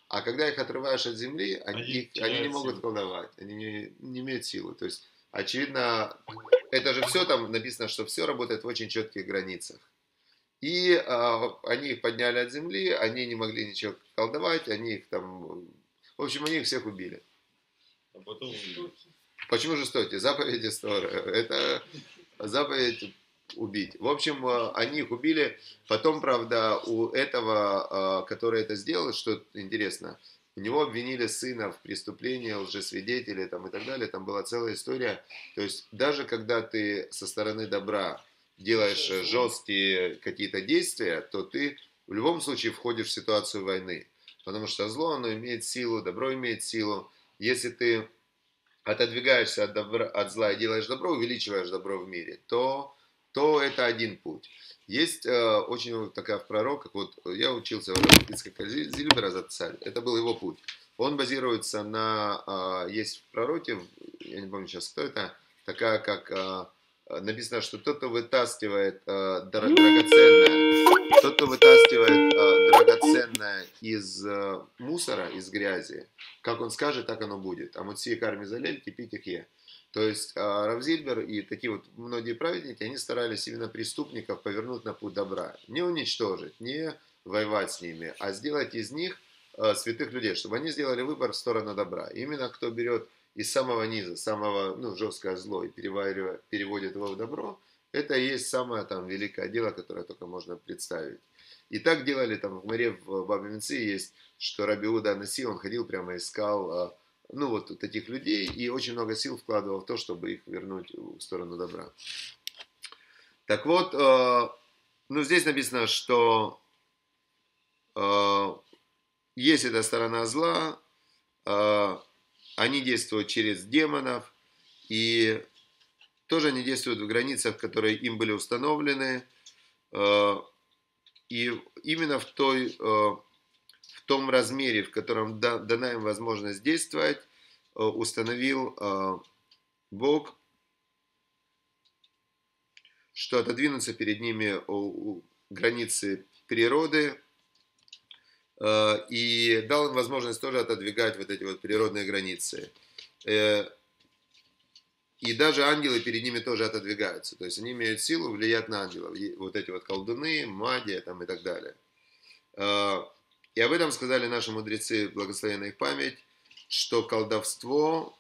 А когда их отрываешь от земли, они, Они их- они не теряют могут силу. колдовать, они не, не имеют силы. То есть, очевидно, это же все там написано, что все работает в очень четких границах. И а, они их подняли от земли, они не могли ничего колдовать, они их там... В общем, они их всех убили. А потом увидели. Почему жестокие? Заповедь Эстора. Это заповедь убить. В общем, э, они их убили. Потом, правда, у этого, э, который это сделал, что интересно, у него обвинили сына в преступлении, лжесвидетели там, и так далее. Там была целая история. То есть, даже когда ты со стороны добра делаешь э, жесткие какие-то действия, то ты в любом случае входишь в ситуацию войны. Потому что зло, оно имеет силу, добро имеет силу. Если ты отодвигаешься от, добра, от зла и делаешь добро, увеличиваешь добро в мире, то, то это один путь. Есть э, очень вот такая в пророках, вот я учился в Ицхака Зильбера за царь, это был его путь. Он базируется на, э, есть в пророке, я не помню сейчас кто это, такая как, э, написано, что тот, кто вытаскивает э, дор- драгоценное, тот, кто вытаскивает э, драгоценное из э, мусора, из грязи, как он скажет, так оно будет. А вот сие карми залель, кипить их е. То есть Рав Зильбер и такие вот многие праведники, они старались именно преступников повернуть на путь добра. Не уничтожить, не воевать с ними, а сделать из них э, святых людей, чтобы они сделали выбор в сторону добра. Именно кто берет из самого низа, самого ну, жесткое зло и переваривает, переводит его в добро, это и есть самое там великое дело, которое только можно представить. И так делали там в море в Бабе Мецы есть, что Раби Иуда Анаси, он ходил прямо искал, ну вот таких людей и очень много сил вкладывал в то, чтобы их вернуть в сторону добра. Так вот, ну здесь написано, что есть эта сторона зла, они действуют через демонов, и тоже они действуют в границах, которые им были установлены, и именно в той... в том размере, в котором дана им возможность действовать, установил Бог, что отодвинутся перед ними границы природы, и дал им возможность тоже отодвигать вот эти вот природные границы. И даже ангелы перед ними тоже отодвигаются. То есть они имеют силу влиять на ангелов. Вот эти вот колдуны, магия там и так далее. И об этом сказали наши мудрецы, благословенная их память, что колдовство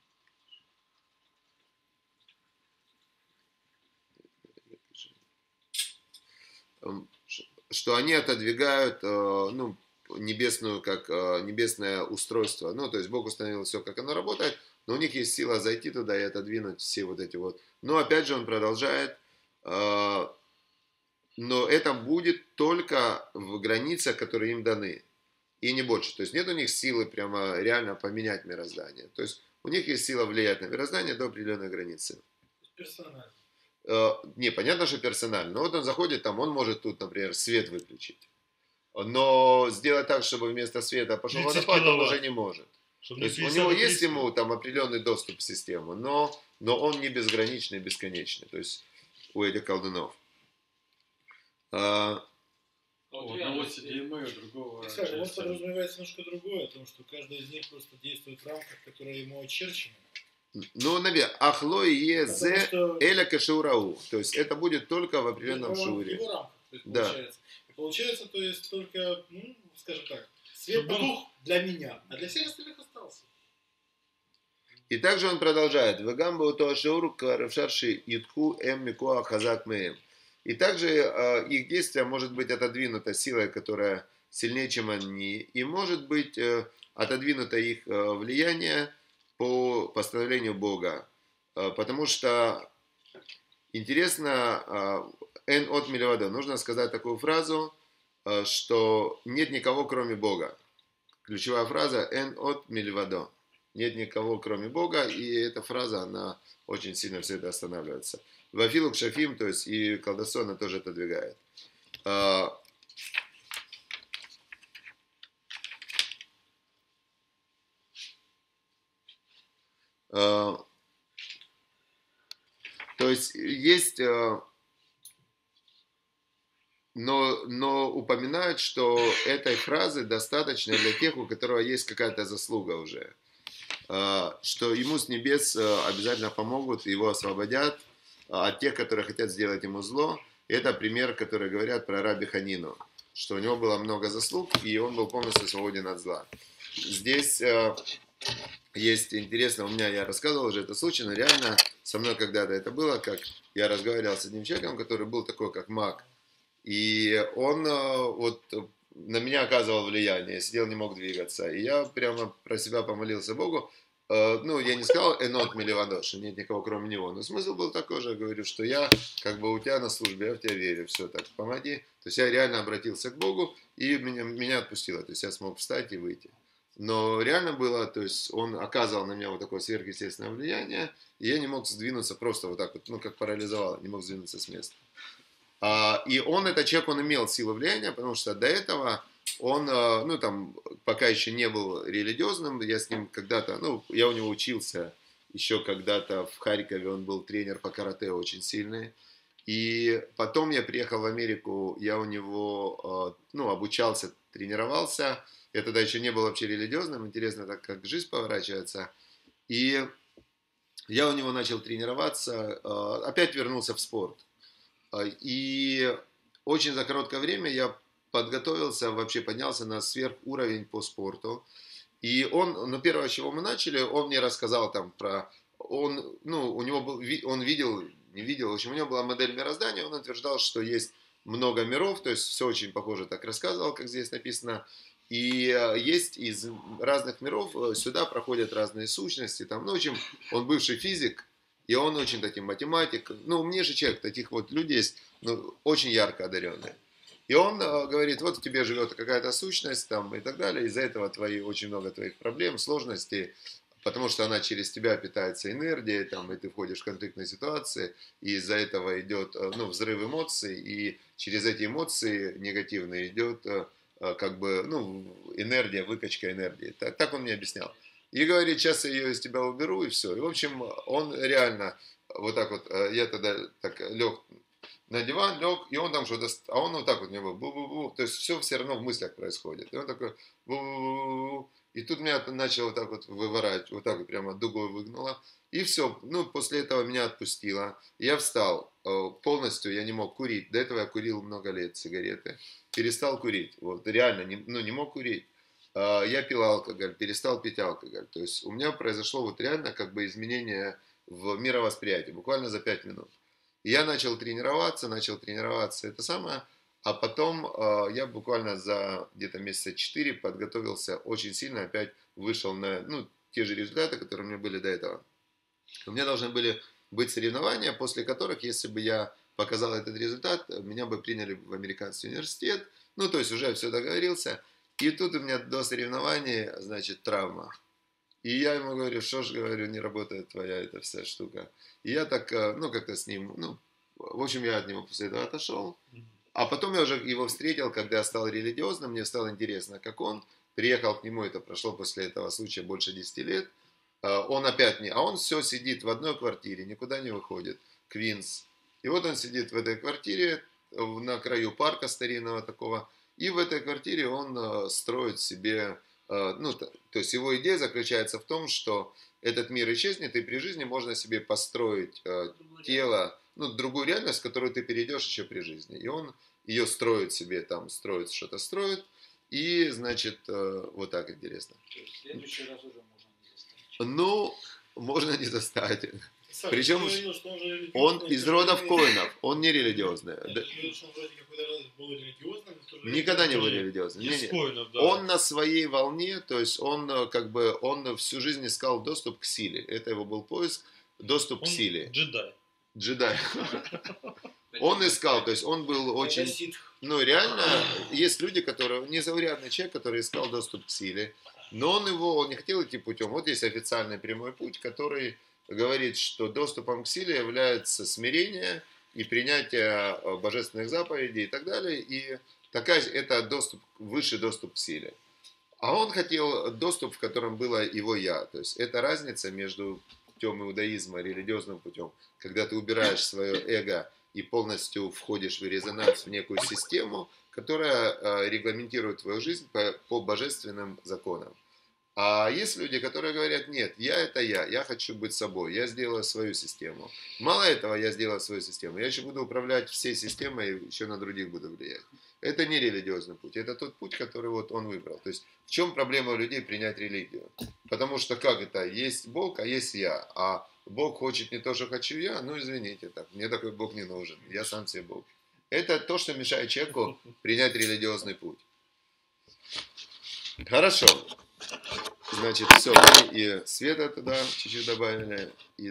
что они отодвигают ну, небесную, как небесное устройство. Ну, то есть Бог установил все, как оно работает, но у них есть сила зайти туда и отодвинуть все вот эти вот. Но опять же он продолжает, но это будет только в границах, которые им даны. И не больше. То есть нет у них силы прямо реально поменять мироздание. То есть у них есть сила влиять на мироздание до определенной границы. Персонально. Э, не, понятно, что персонально. Но вот он заходит там, он может тут, например, свет выключить. Но сделать так, чтобы вместо света пошел тридцать водопад, он киловатт. уже не может. Чтобы То не есть у пятьдесят, него а есть тридцать. ему там определенный доступ в систему, но, но он не безграничный, бесконечный. То есть у этих колдунов. А, У одного седьмые, у другого... Александр, у вас шесть. подразумевается немножко другое, о том, что каждый из них просто действует в рамках, которые ему очерчены. ну, наверное, ахло и е Потому зе что- эля кашеурау. То есть это будет только в В определенном его- в шиуре. его рамках, то есть, Да. получается. И получается, то есть только, ну, скажем так, свет Чтобы он- потух для меня, а для всех остальных остался. И также он продолжает. Вегамбу то шиур каравшарши итку эм микуа хазак меем. И также э, их действие может быть отодвинуто силой, которая сильнее, чем они. И может быть э, отодвинуто их э, влияние по постановлению Бога. Э, потому что интересно, эн от милевада, нужно сказать такую фразу, э, что нет никого, кроме Бога. Ключевая фраза эн от милевадо. Нет никого, кроме Бога, и эта фраза, она очень сильно все это останавливается. Вафилу кшафим, то есть и колдовство, она тоже отодвигает. А, а, то есть есть а, но, но упоминают, что этой фразы достаточно для тех, у которого есть какая-то заслуга уже. Что ему с небес обязательно помогут, его освободят от тех, которые хотят сделать ему зло. Это пример, который говорят про раби Ханину, что у него было много заслуг, и он был полностью свободен от зла. Здесь есть интересно, у меня, я рассказывал уже этот случай, но реально со мной когда-то это было, как я разговаривал с одним человеком, который был такой, как маг, и он вот на меня оказывал влияние, я сидел, не мог двигаться, и я прямо про себя помолился Богу. Ну, я не сказал «энот миливадош», нет никого кроме него, но смысл был такой же, говорю, что я как бы у тебя на службе, я в тебя верю, все так, помоги. То есть я реально обратился к Богу, и меня, меня отпустило, то есть я смог встать и выйти. Но реально было, то есть он оказывал на меня вот такое сверхъестественное влияние, и я не мог сдвинуться просто вот так вот, ну, как парализовало, не мог сдвинуться с места. А, и он, этот человек, он имел силу влияния, потому что до этого он, ну, там, пока еще не был религиозным, я с ним когда-то, ну, я у него учился еще когда-то в Харькове, он был тренер по карате очень сильный. И потом я приехал в Америку, я у него, ну, обучался, тренировался. Я тогда еще не был вообще религиозным, интересно так, как жизнь поворачивается. И я у него начал тренироваться, опять вернулся в спорт. И очень за короткое время я подготовился, вообще поднялся на сверхуровень по спорту. И он, ну, первое, с чего мы начали, он мне рассказал там про, он, ну, у него был, он видел, не видел, в общем, у него была модель мироздания, он утверждал, что есть много миров, то есть все очень похоже, так рассказывал, как здесь написано. И есть из разных миров, сюда проходят разные сущности, там, ну, в общем, он бывший физик, и он очень такой математик, ну, умнейший человек, таких вот людей есть, ну, очень ярко одаренные. И он э, говорит, вот в тебе живет какая-то сущность там и так далее, из-за этого твои, очень много твоих проблем, сложностей, потому что она через тебя питается энергией, там, и ты входишь в конфликтные ситуации, и из-за этого идет, э, ну, взрыв эмоций, и через эти эмоции негативные идет, э, э, как бы, ну, энергия, выкачка энергии. Так, так он мне объяснял. И говорит, сейчас я ее из тебя уберу, и все. И, в общем, он реально, вот так вот, э, я тогда так лег на диван, лег, и он там что-то, а он вот так вот мне был, бу-бу-бу, то есть все все равно в мыслях происходит. И он такой, бу-бу-бу, и тут меня начало вот так вот выворачивать, вот так вот прямо дугой выгнуло. И все, ну, после этого меня отпустило. Я встал, полностью я не мог курить. До этого я курил много лет сигареты. Перестал курить, вот, реально, не, ну, не мог курить. Я пил алкоголь, перестал пить алкоголь. То есть у меня произошло вот реально как бы изменение в мировосприятии, буквально за пять минут. И я начал тренироваться, начал тренироваться, это самое. А потом э, я буквально за где-то месяца четыре подготовился очень сильно, опять вышел на, ну, те же результаты, которые у меня были до этого. У меня должны были быть соревнования, после которых, если бы я показал этот результат, меня бы приняли в американский университет. Ну, то есть уже все договорился. И тут у меня до соревнований, значит, травма. И я ему говорю, что ж, говорю, не работает твоя эта вся штука. И я так, ну, как-то с ним, ну, в общем, я от него после этого отошел. А потом я уже его встретил, когда я стал религиозным, мне стало интересно, как он. Приехал к нему, это прошло после этого случая больше десяти лет. Он опять не, а он все сидит в одной квартире, никуда не выходит, Квинс. И вот он сидит в этой квартире, на краю парка старинного такого, и в этой квартире он строит себе, ну, то есть его идея заключается в том, что этот мир исчезнет, и при жизни можно себе построить тело, ну, другую реальность, в которую ты перейдешь еще при жизни. И он ее строит себе, там, строит, что-то строит, и, значит, вот так интересно. То есть в следующий раз уже можно не застать. Ну, можно не застать. Сам, Причем говорил, что он, же он из родов коинов, он не религиозный. Я Да, говорил, что он вроде как когда был религиозным, но в то же никогда не время был тоже- религиозным. Не, Из не. коинов, да. Он на своей волне, то есть он э, как бы, он всю жизнь искал доступ к силе. Это его был поиск, доступ к Он силе. джедай. Джедай. Он искал, то есть он был Это очень... ситх. Ну, реально, есть люди, которые, незаурядный человек, который искал доступ к силе, но он его, он не хотел идти путем. Вот есть официальный прямой путь, который говорит, что доступом к силе является смирение и принятие божественных заповедей и так далее. И такая, это доступ, высший доступ к силе. А он хотел доступ, в котором было его я. То есть это разница между путем иудаизма, религиозным путем, когда ты убираешь свое эго и полностью входишь в резонанс в некую систему, которая регламентирует твою жизнь по, по божественным законам. А есть люди, которые говорят: нет, я это я, я хочу быть собой, я сделаю свою систему. Мало этого, я сделаю свою систему, я еще буду управлять всей системой и еще на других буду влиять. Это не религиозный путь, это тот путь, который вот он выбрал. То есть в чем проблема у людей принять религию? Потому что как это? Есть Бог, а есть я. А Бог хочет не то, что хочу я, ну извините, так, мне такой Бог не нужен, я сам себе Бог. Это то, что мешает человеку принять религиозный путь. Хорошо. Значит, все, мы и света туда чуть-чуть добавили из...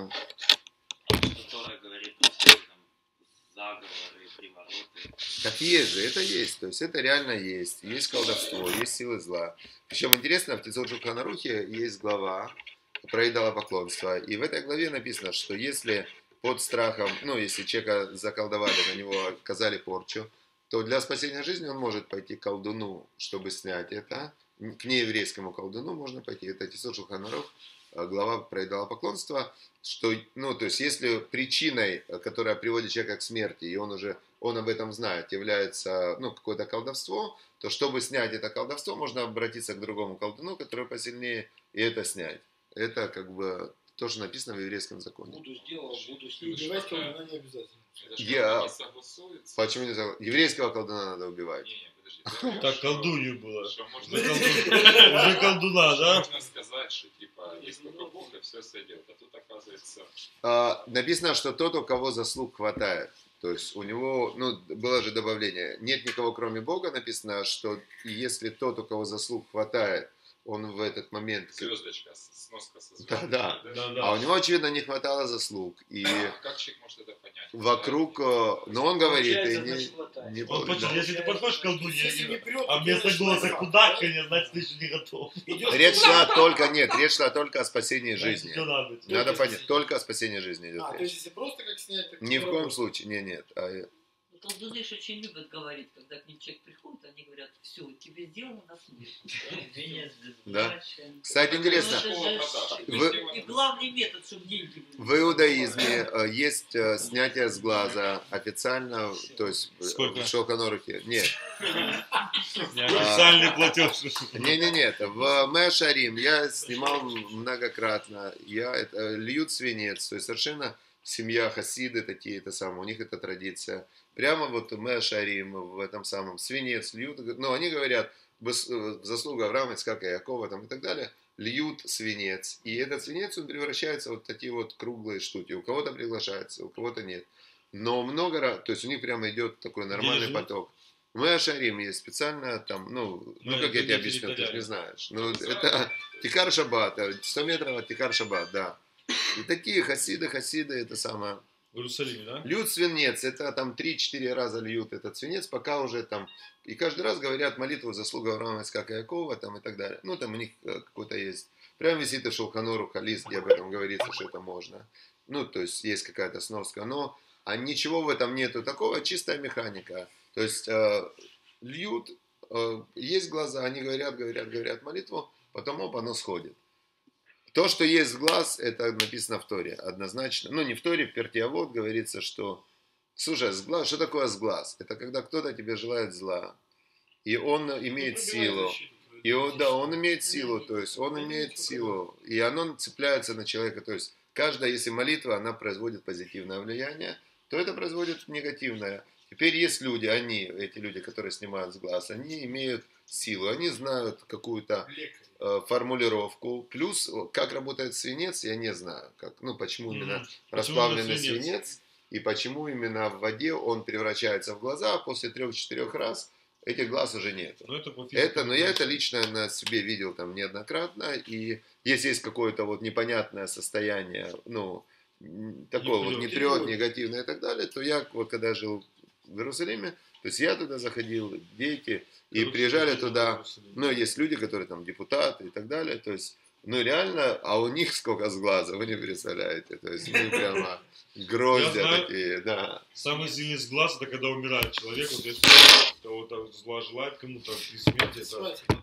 Которая говорит про всякие там заговоры, привороты. Так есть же, это есть, то есть это реально есть. Есть колдовство, есть силы зла. Причем интересно, в Тицот Шулхан Арухе есть глава про идолопоклонство. И в этой главе написано, что если под страхом, ну, если человека заколдовали, на него оказали порчу, то для спасения жизни он может пойти к колдуну, чтобы снять это. К нееврейскому колдуну можно пойти. Это Тицот Шулхан Арух, глава про идолопоклонство, что, ну, то есть, если причиной, которая приводит человека к смерти, и он уже, он об этом знает, является, ну, какое-то колдовство, то чтобы снять это колдовство, можно обратиться к другому колдуну, который посильнее, и это снять. Это, как бы, то, что написано в еврейском законе. Буду сделал, буду с ним. Убивать колдуна не обязательно. Я... Почему не согласен? Еврейского колдуна надо убивать. Не, не, подожди. Так, колдунью было. Что можно, Уже колдуна, да? можно сказать, что типа, есть только Бог, и все сойдет. А тут оказывается... А, написано, что тот, у кого заслуг хватает. То есть у него, ну, было же добавление, нет никого кроме Бога, написано, что если тот, у кого заслуг хватает, он в этот момент... Звездочка, сноска со Да, звездочкой. да. Да, да. А у него, очевидно, не хватало заслуг. И А как человек может это понять? вокруг... Но он говорит, и Получается, не... значит, хватает. не Он да. почти, если ты подходишь к колдуне, Если не прет, а то вместо делаешь голоса назад. кудахканье, значит, ты еще не готов. Идешь Речь туда. шла только, нет, речь шла только о спасении жизни. Всё надо. Надо понять, только о спасении жизни идет А, то речь. есть если просто как снять, так Ни в не коем работает. случае, не, нет. А, Колдуны же очень любят говорить, когда к ним человек приходит, они говорят: все, тебе сделано на смерть. Венец без Да. брача. Кстати, интересно, Ну, это Школа же продаж. Вы- И главный метод, чтобы деньги были. в иудаизме э, есть э, снятие с глаза официально, то есть э, Сколько? в Шулхан Арухе. Нет, Официальный платеж. не, не, нет. В Меашарим я снимал многократно. Я это льют свинец, то есть совершенно семья хасиды такие, это самое, у них это традиция. Прямо вот в Меашарим, в этом самом свинец льют, ну они говорят в заслугу Авраама, Ицхака, Якова там и так далее, льют свинец. И этот свинец, он превращается в вот такие вот круглые штуки. У кого-то приглашается, у кого-то нет. Но много раз, то есть у них прямо идет такой нормальный живут? поток. Мы Ашарим есть специально там, ну, ну, Ну, как я это тебе не объясню, ты же территориально. не знаешь. Ну, это Тикар Шаббат, сто метров от Тикар Шаббат, да. И такие хасиды, хасиды, это самое. В Иерусалиме, да? Льют свинец, это там три-четыре раза льют этот свинец, пока уже там, и каждый раз говорят молитву заслуга Авраама, Ицхака, Якова там и так далее. Ну, там у них э, какой-то есть, прям висит и Шулхан Арух, лист, где об этом говорится, что это можно. Ну, то есть есть какая-то сноска, но а ничего в этом нету такого, чистая механика. То есть э, льют, э, есть глаза, они говорят, говорят, говорят молитву, потом оп, оно сходит. То, что есть глаз, это написано в Торе, однозначно. Ну, не в Торе, в Пертиавот говорится, что... Слушай, сглаз, что такое сглаз? Это когда кто-то тебе желает зла, и он имеет Ну, силу. пробивает защиту. И он, да, он имеет силу, то есть он имеет силу, и оно цепляется на человека. То есть каждая, если молитва, она производит позитивное влияние, то это производит негативное. Теперь есть люди, они, эти люди, которые снимают с глаз, они имеют силу, они знают какую-то Лекарь. э, формулировку. Плюс, как работает свинец, я не знаю, как, ну, почему именно Мгм. расплавленный Почему именно свинец, и почему именно в воде он превращается в глаза, а после трех-четырех раз этих глаз уже нету. Ну, это, по физике. Это, но я это лично на себе видел там неоднократно, и если есть какое-то вот непонятное состояние, ну, м, такое вот Не не прет. прет, негативное и так далее, то я вот когда жил в Иерусалиме, то есть я туда заходил, дети, и Короче, приезжали я жил в туда, Иерусалиме. ну, есть люди, которые там депутаты и так далее, то есть, ну, реально, а у них сколько с глаза, вы не представляете, то есть, ну, прямо гроздья Я знаю. такие, да. Самый сильный сглаз, это когда умирает человек, вот если кто-то зла желает кому-то при смерти, это Спать подобное.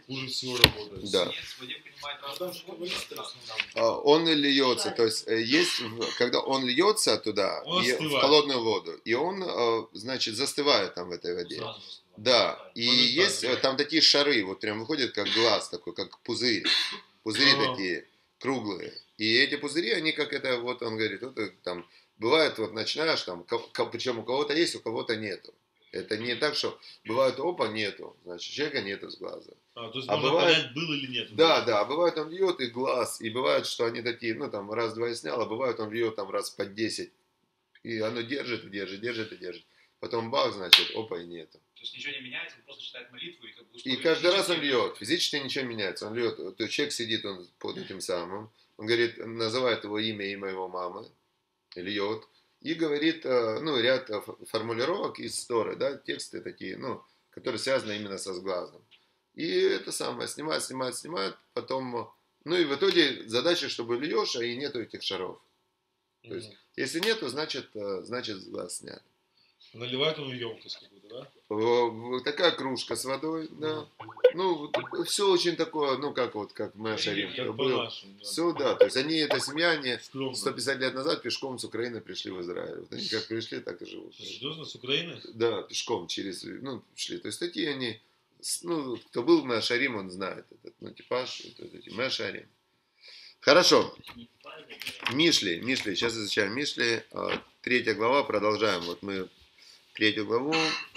хуже всего работает. Да. Свинец, Вадим понимает А разные там же каббалисты в основном. А, Он льется, то есть э, есть, в- когда он льется туда, Он и в остывает. холодную воду, и он, э, значит, застывает там в этой воде. Сразу. Да, и Моментально, есть да. э, там такие шары, вот прям выходят как глаз такой, как пузырь. Пузыри Ага. такие круглые. И эти пузыри, они как это, вот он говорит, вот э, там, бывает, вот начинаешь там, причем у кого-то есть, у кого-то нету. Это не так, что бывает, опа, нету, значит, человека нету с глаза. А, то есть А можно бывает- понять, был или нет. Да, да, а бывает он льет и глаз, и бывает, что они такие, ну там раз-два и снял, а бывает он льет там раз по десять. И оно держит и держит, держит и держит. Потом бах, значит, опа, и нету. То есть ничего не меняется, он просто читает молитву и как бы И условия каждый раз он физические. льет, физически ничего не меняется, он льет. То есть человек сидит, он под этим самым, он говорит, называет его имя, имя его мамы, льет, и говорит, э, ну, ряд э, ф- формулировок из Торы, да, тексты такие, ну, которые связаны именно со сглазом. И это самое, снимает, снимает, снимает, потом, э, ну, и в итоге задача, чтобы льешь, а и нету этих шаров. То есть, если нету, значит, э, значит, глаз снят. Наливает он в емкость какую-то, да? В- в- Такая кружка с водой, да. Ну, все очень такое, ну, как вот, как в Шарим. Как Был. по-нашему. Да. Все, да, то есть они, эта семья, они Скромно. сто пятьдесят лет назад пешком с Украины пришли в Израиль. Вот они как пришли, так и живут. Серьезно, с Украины? Да, пешком через, ну, шли. То есть такие они, с- ну, кто был в Меашарим, он знает этот, ну, типаж, вот эти Меашарим. Хорошо, Не в фазе, да. Мишли, Мишли, сейчас изучаем Мишли, а, третья глава, продолжаем. Вот мы третью главу.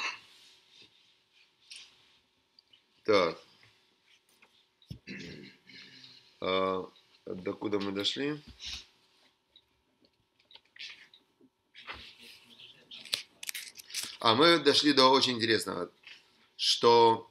Так. А, докуда мы дошли? А мы дошли до очень интересного, что,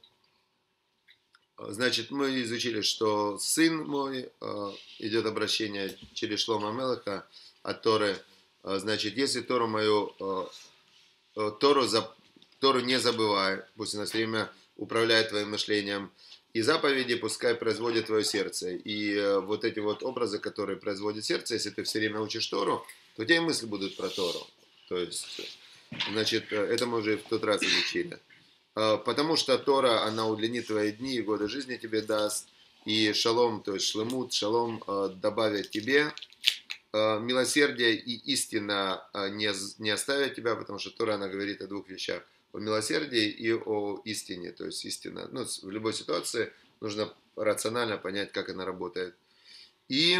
э, значит, мы изучили, что сын мой, э, идет обращение через Шломо Мелеха от Торы, э, значит, если Тору мою, э, э, Тору, за, Тору не забывай, пусть она все время управляет твоим мышлением, и заповеди пускай производят твое сердце. И э, вот эти вот образы, которые производят сердце, если ты все время учишь Тору, то у тебя и мысли будут про Тору. То есть, значит, э, это мы уже в тот раз изучили. Э, Потому что Тора, она удлинит твои дни и годы жизни тебе даст. И шалом, то есть шлемут, шалом э, добавит тебе. Э, Милосердие и истина э, не, з- не оставят тебя, потому что Тора, она говорит о двух вещах. О милосердии и о истине. То есть истина. Ну, с- в любой ситуации нужно рационально понять, как она работает. И,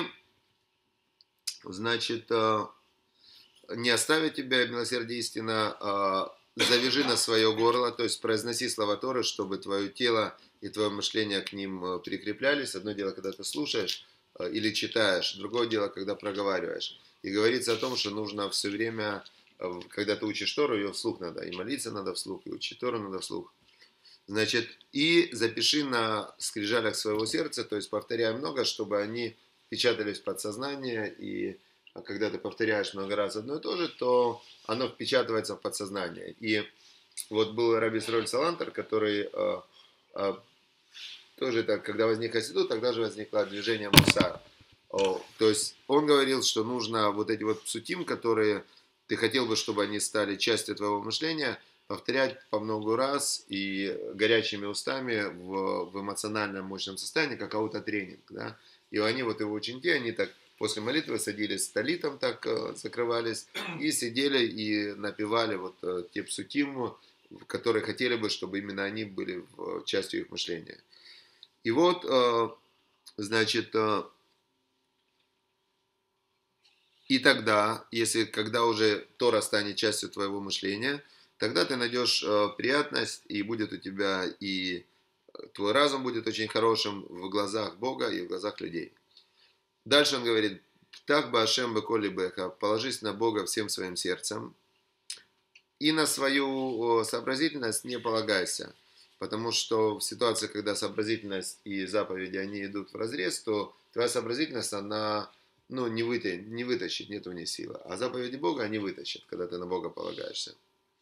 значит, э, не оставит тебя милосердие и истина, а завяжи на свое горло, то есть произноси слова Торы, чтобы твое тело и твое мышление к ним э, прикреплялись. Одно дело, когда ты слушаешь э, или читаешь, другое дело, когда проговариваешь. И говорится о том, что нужно все время, э, в- когда ты учишь Тору, ее вслух надо, и молиться надо вслух, и учить Тору надо вслух. Значит, и запиши на скрижалях своего сердца, то есть повторяй много, чтобы они печатались в подсознание, и а когда ты повторяешь много раз одно и то же, то оно впечатывается в подсознание. И вот был Раби Исроэль Салантер, который э, э, тоже так, когда возник Хасидут, тогда же возникло движение Мусар. О, то есть он говорил, что нужно вот эти вот псутим, которые ты хотел бы, чтобы они стали частью твоего мышления, повторять по много раз и горячими устами в, в эмоциональном мощном состоянии, как аутотренинг, да. И они, вот его ученики, они так после молитвы садились с талитом, так э, закрывались, и сидели и напевали вот э, те псутим, которые хотели бы, чтобы именно они были в, частью их мышления. И вот, э, значит, э, и тогда, если когда уже Тора станет частью твоего мышления, тогда ты найдешь э, приятность, и будет у тебя и твой разум будет очень хорошим в глазах Бога и в глазах людей. Дальше он говорит, так бы Ашем беколи беха, положись на Бога всем своим сердцем, и на свою сообразительность не полагайся, потому что в ситуации, когда сообразительность и заповеди, они идут в разрез, то твоя сообразительность, она, ну, не, выта- не вытащит, нет в ней силы, а заповеди Бога, они вытащат, когда ты на Бога полагаешься.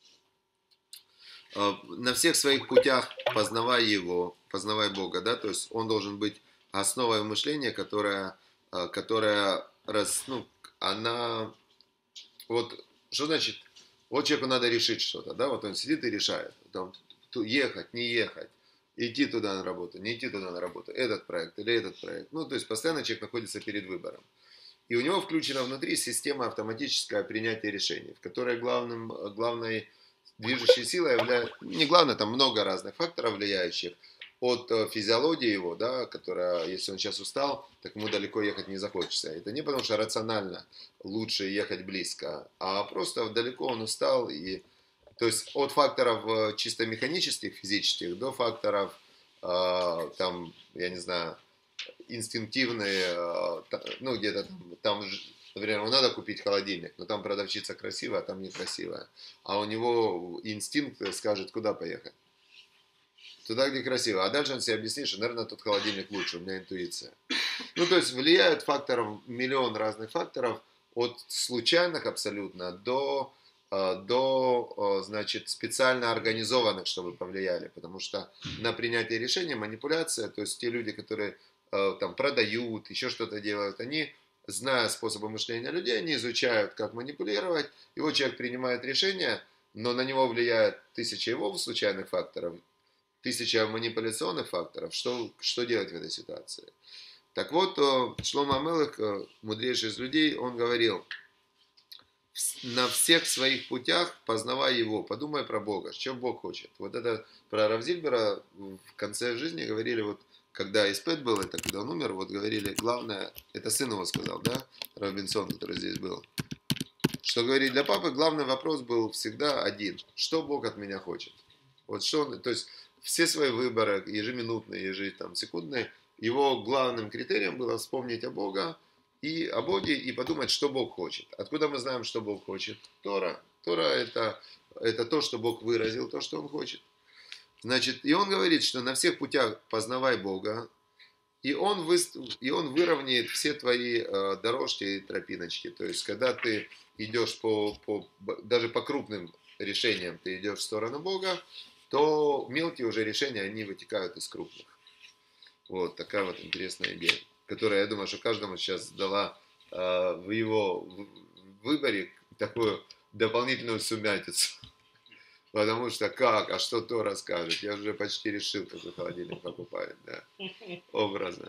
На всех своих путях познавай Его, познавай Бога, да, то есть Он должен быть основой мышления, которая, которая раз, ну, она, вот, что значит, вот человеку надо решить что-то, да, вот он сидит и решает, там, ехать, не ехать, идти туда на работу, не идти туда на работу, этот проект или этот проект. Ну, то есть постоянно человек находится перед выбором. И у него включена внутри система автоматическое принятия решений, в которой главным, главной движущей силой является, не главное, там много разных факторов влияющих, от физиологии его, да, которая, если он сейчас устал, так ему далеко ехать не захочется. Это не потому, что рационально лучше ехать близко, а просто далеко он устал. И, то есть от факторов чисто механических, физических, до факторов, э, там, я не знаю, инстинктивные, э, ну где-то там, там, например, ему надо купить холодильник, но там продавщица красивая, а там некрасивая. А у него инстинкт скажет, куда поехать. Туда, где красиво. А дальше он себе объяснит, что, наверное, тот холодильник лучше, у меня интуиция. Ну, то есть, влияют факторов, миллион разных факторов, от случайных абсолютно до, до, значит, специально организованных, чтобы повлияли. Потому что на принятие решения манипуляция, то есть, те люди, которые там продают, еще что-то делают, они, зная способы мышления людей, они изучают, как манипулировать. И вот человек принимает решение, но на него влияет тысяча его случайных факторов, тысяча манипуляционных факторов, что, что делать в этой ситуации. Так вот, Шломо ха-Мелех, мудрейший из людей, он говорил, на всех своих путях познавай его, подумай про Бога, что Бог хочет. Вот это про Рав Зильбера в конце жизни говорили, вот когда Испет был, это когда он умер, вот говорили, главное, это сын его сказал, да, Рав Бенсон, который здесь был, что говорит, для папы главный вопрос был всегда один, что Бог от меня хочет. Вот что он, то есть, все свои выборы, ежеминутные, ежесекундные, его главным критерием было вспомнить о Боге и о Боге и подумать, что Бог хочет. Откуда мы знаем, что Бог хочет? Тора. Тора это, это то, что Бог выразил, то, что Он хочет. Значит, и Он говорит, что на всех путях познавай Бога, и Он, вы, и он выровняет все твои э, дорожки и тропиночки. То есть, когда ты идешь по, по, даже по крупным решениям, ты идешь в сторону Бога, то мелкие уже решения, они вытекают из крупных. Вот такая вот интересная идея, которая, я думаю, что каждому сейчас дала э, в его выборе такую дополнительную сумятицу. Потому что как, а что то расскажет? Я уже почти решил, какой холодильник покупать, да, образно.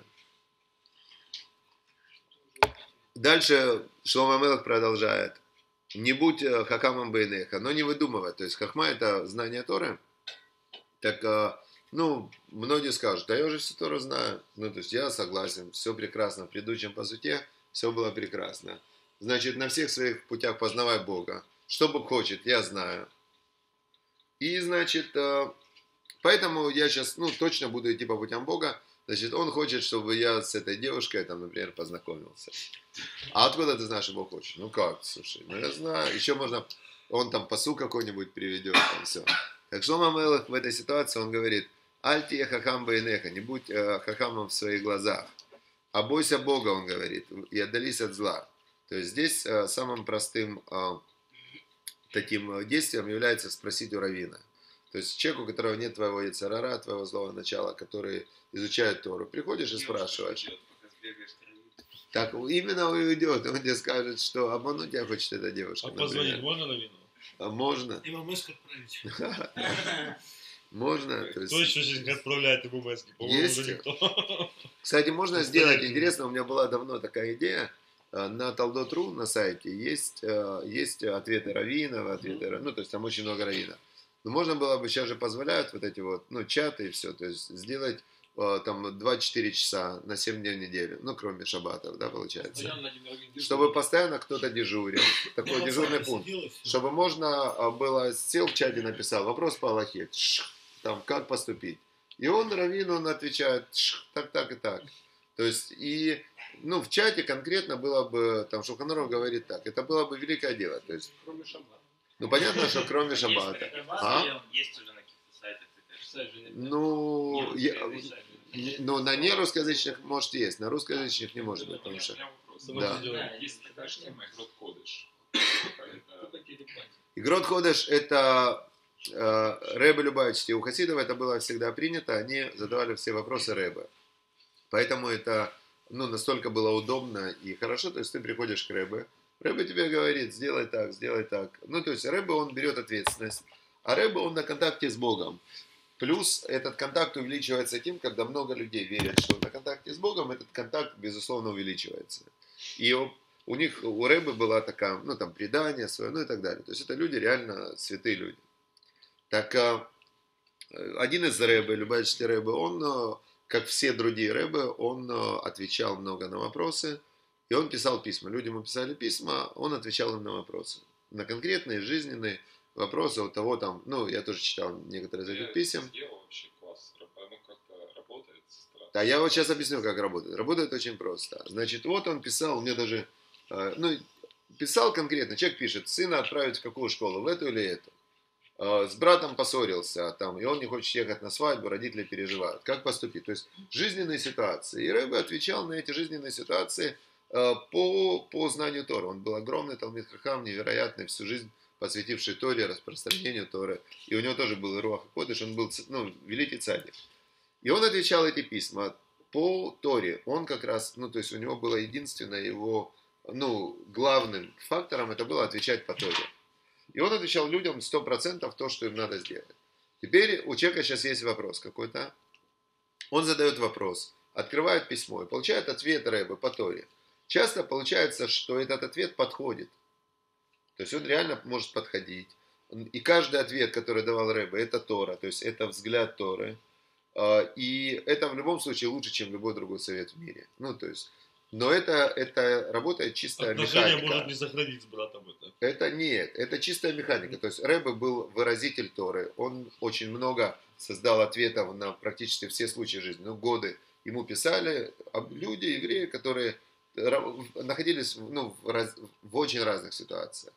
Дальше Шломо ха-Мелех продолжает. Не будь хахамом бейнеха, но не выдумывай. То есть хахма это знание Торы. Так, ну, многие скажут, да я уже всю Тору знаю. Ну, то есть я согласен, все прекрасно. В предыдущем посуте все было прекрасно. Значит, на всех своих путях познавай Бога. Что Бог хочет, я знаю. И, значит, поэтому я сейчас, ну, точно буду идти по путям Бога. Значит, Он хочет, чтобы я с этой девушкой, там, например, познакомился. А откуда ты знаешь, что Бог хочет? Ну как, слушай, ну я знаю. Еще можно, он там пасу какой-нибудь приведет, там все. Так Шломо ха-Мелех в этой ситуации, он говорит, «Аль тие хахам бейнеха», не будь э, хахамом в своих глазах. А бойся Бога, он говорит, и отдались от зла. То есть здесь э, самым простым э, таким действием является спросить у раввина. То есть человеку, у которого нет твоего яцер-гара, твоего злого начала, который изучает Тору, приходишь и спрашиваешь. Так именно он уйдет, он тебе скажет, что обмануть тебя хочет эта девушка. А позвонить можно раввину? А можно. ММС отправить. Можно. То есть, Кто еще здесь отправляет ММС? По-моему, есть. уже никто. Кстати, можно сделать, интересно, у меня была давно такая идея, на талдот точка ру на сайте есть, есть ответы раввинов, ответы, ну, то есть там очень много раввинов. Но можно было бы, сейчас же позволяют вот эти вот, ну, чаты и все, то есть сделать там два-четыре часа на семь дней в неделю, ну, кроме шаббатов, да, получается. Чтобы постоянно кто-то дежурил, такой дежурный пункт, чтобы можно было, сел в чате, написал, вопрос по Аллахе, там, как поступить. И он, раввин, он отвечает, так, так и так. То есть, и, ну, в чате конкретно было бы, там, Шулхан Арух говорит так, это было бы великое дело, то есть, ну, понятно, что кроме шаббата. А? Есть уже на каких-то сайтах. Ну, я, ну, на нерусскоязычных может есть, на русскоязычных не может быть, потому что... Да. Есть такая тема Игрот Кодеш. Игрот Ходеш это э, Ребе Любавичский, у хасидов это было всегда принято, они задавали все вопросы Ребе. Поэтому это, ну, настолько было удобно и хорошо, то есть ты приходишь к Ребе, Ребе тебе говорит, сделай так, сделай так. Ну, то есть Ребе, он берет ответственность, а Ребе, он на контакте с Богом. Плюс этот контакт увеличивается тем, когда много людей верят, что на контакте с Богом этот контакт, безусловно, увеличивается. И у, у них, у Рэбе была такая, ну там, предание свое, ну и так далее. То есть это люди реально святые люди. Так один из Рэбе, Любавичский Рэбе, он, как все другие Рэбе, он отвечал много на вопросы, и он писал письма. Люди ему писали письма, он отвечал им на вопросы. На конкретные, жизненные вопросы от того там, ну, я тоже читал некоторые из этих писем. Сделал вообще класс, оно как-то работает. Да, я вот сейчас объясню, как работает. Работает очень просто. Значит, вот он писал, мне даже, ну, писал конкретно, человек пишет, сына отправить в какую школу, в эту или эту. С братом поссорился, там, и он не хочет ехать на свадьбу, родители переживают. Как поступить? То есть жизненные ситуации. И Рэбе отвечал на эти жизненные ситуации по, по знанию Торы. Он был огромный талмид хахам, невероятный, всю жизнь посвятивший Торе, распространению Торы. И у него тоже был руах кодыш, он был, ну, великий цадик. И он отвечал эти письма по Торе. Он как раз, ну, то есть у него было единственное его, ну, главным фактором, это было отвечать по Торе. И он отвечал людям сто процентов то, что им надо сделать. Теперь у человека сейчас есть вопрос какой-то. Он задает вопрос, открывает письмо и получает ответ Рэбе по Торе. Часто получается, что этот ответ подходит. То есть он реально может подходить. И каждый ответ, который давал Рэбе, это Тора, то есть это взгляд Торы. И это в любом случае лучше, чем любой другой совет в мире. Ну, то есть, но это, это работает чистая Отношения механика. может не сохранить с братом это. Это нет, это чистая механика. То есть Рэбе был выразитель Торы. Он очень много создал ответов на практически все случаи жизни. Ну, годы ему писали люди, евреи, которые находились, ну, в, раз, в очень разных ситуациях.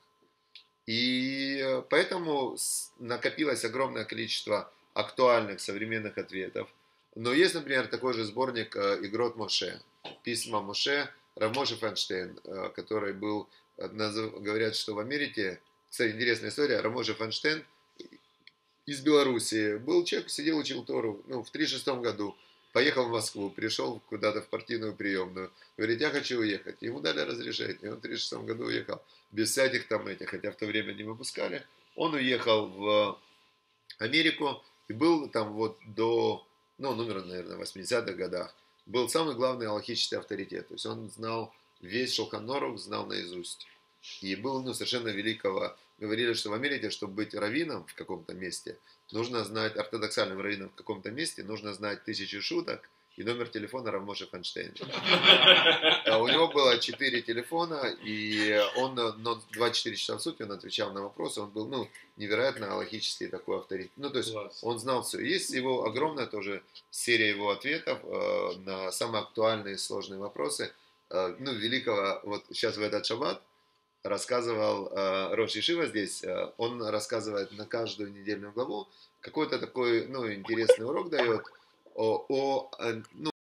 И поэтому накопилось огромное количество актуальных современных ответов. Но есть, например, такой же сборник «Игрот Моше», письма Моше, Рав Моше Файнштейн, который был, говорят, что в Америке, кстати, интересная история, Рав Моше Файнштейн из Белоруссии был человек, сидел, учил Тору, ну, в тридцать шестом году, поехал в Москву, пришел куда-то в партийную приемную, говорит, я хочу уехать. Ему дали разрешение, и он в тридцать шестом году уехал, без всяких там этих, хотя в то время не выпускали. Он уехал в Америку и был там вот до, ну, номер, наверное, в восьмидесятых годах, был самый главный алахический авторитет. То есть он знал весь Шулхан Арух, знал наизусть. И был, ну, совершенно великого. Говорили, что в Америке, чтобы быть раввином в каком-то месте, нужно знать, ортодоксальным раввином в каком-то месте, нужно знать тысячу шуток и номер телефона Рав Моше Файнштейна. А у него было четыре телефона, и он двадцать четыре часа в сутки он отвечал на вопросы. Он был, ну, невероятно алахический такой авторитет. Ну, то есть Класс. он знал все. Есть его огромная тоже серия его ответов э, на самые актуальные и сложные вопросы. Э, ну, великого, вот сейчас в этот шаббат рассказывал э, Рош Ешива здесь, э, он рассказывает на каждую недельную главу какой-то такой, ну, интересный урок дает о, о, ну,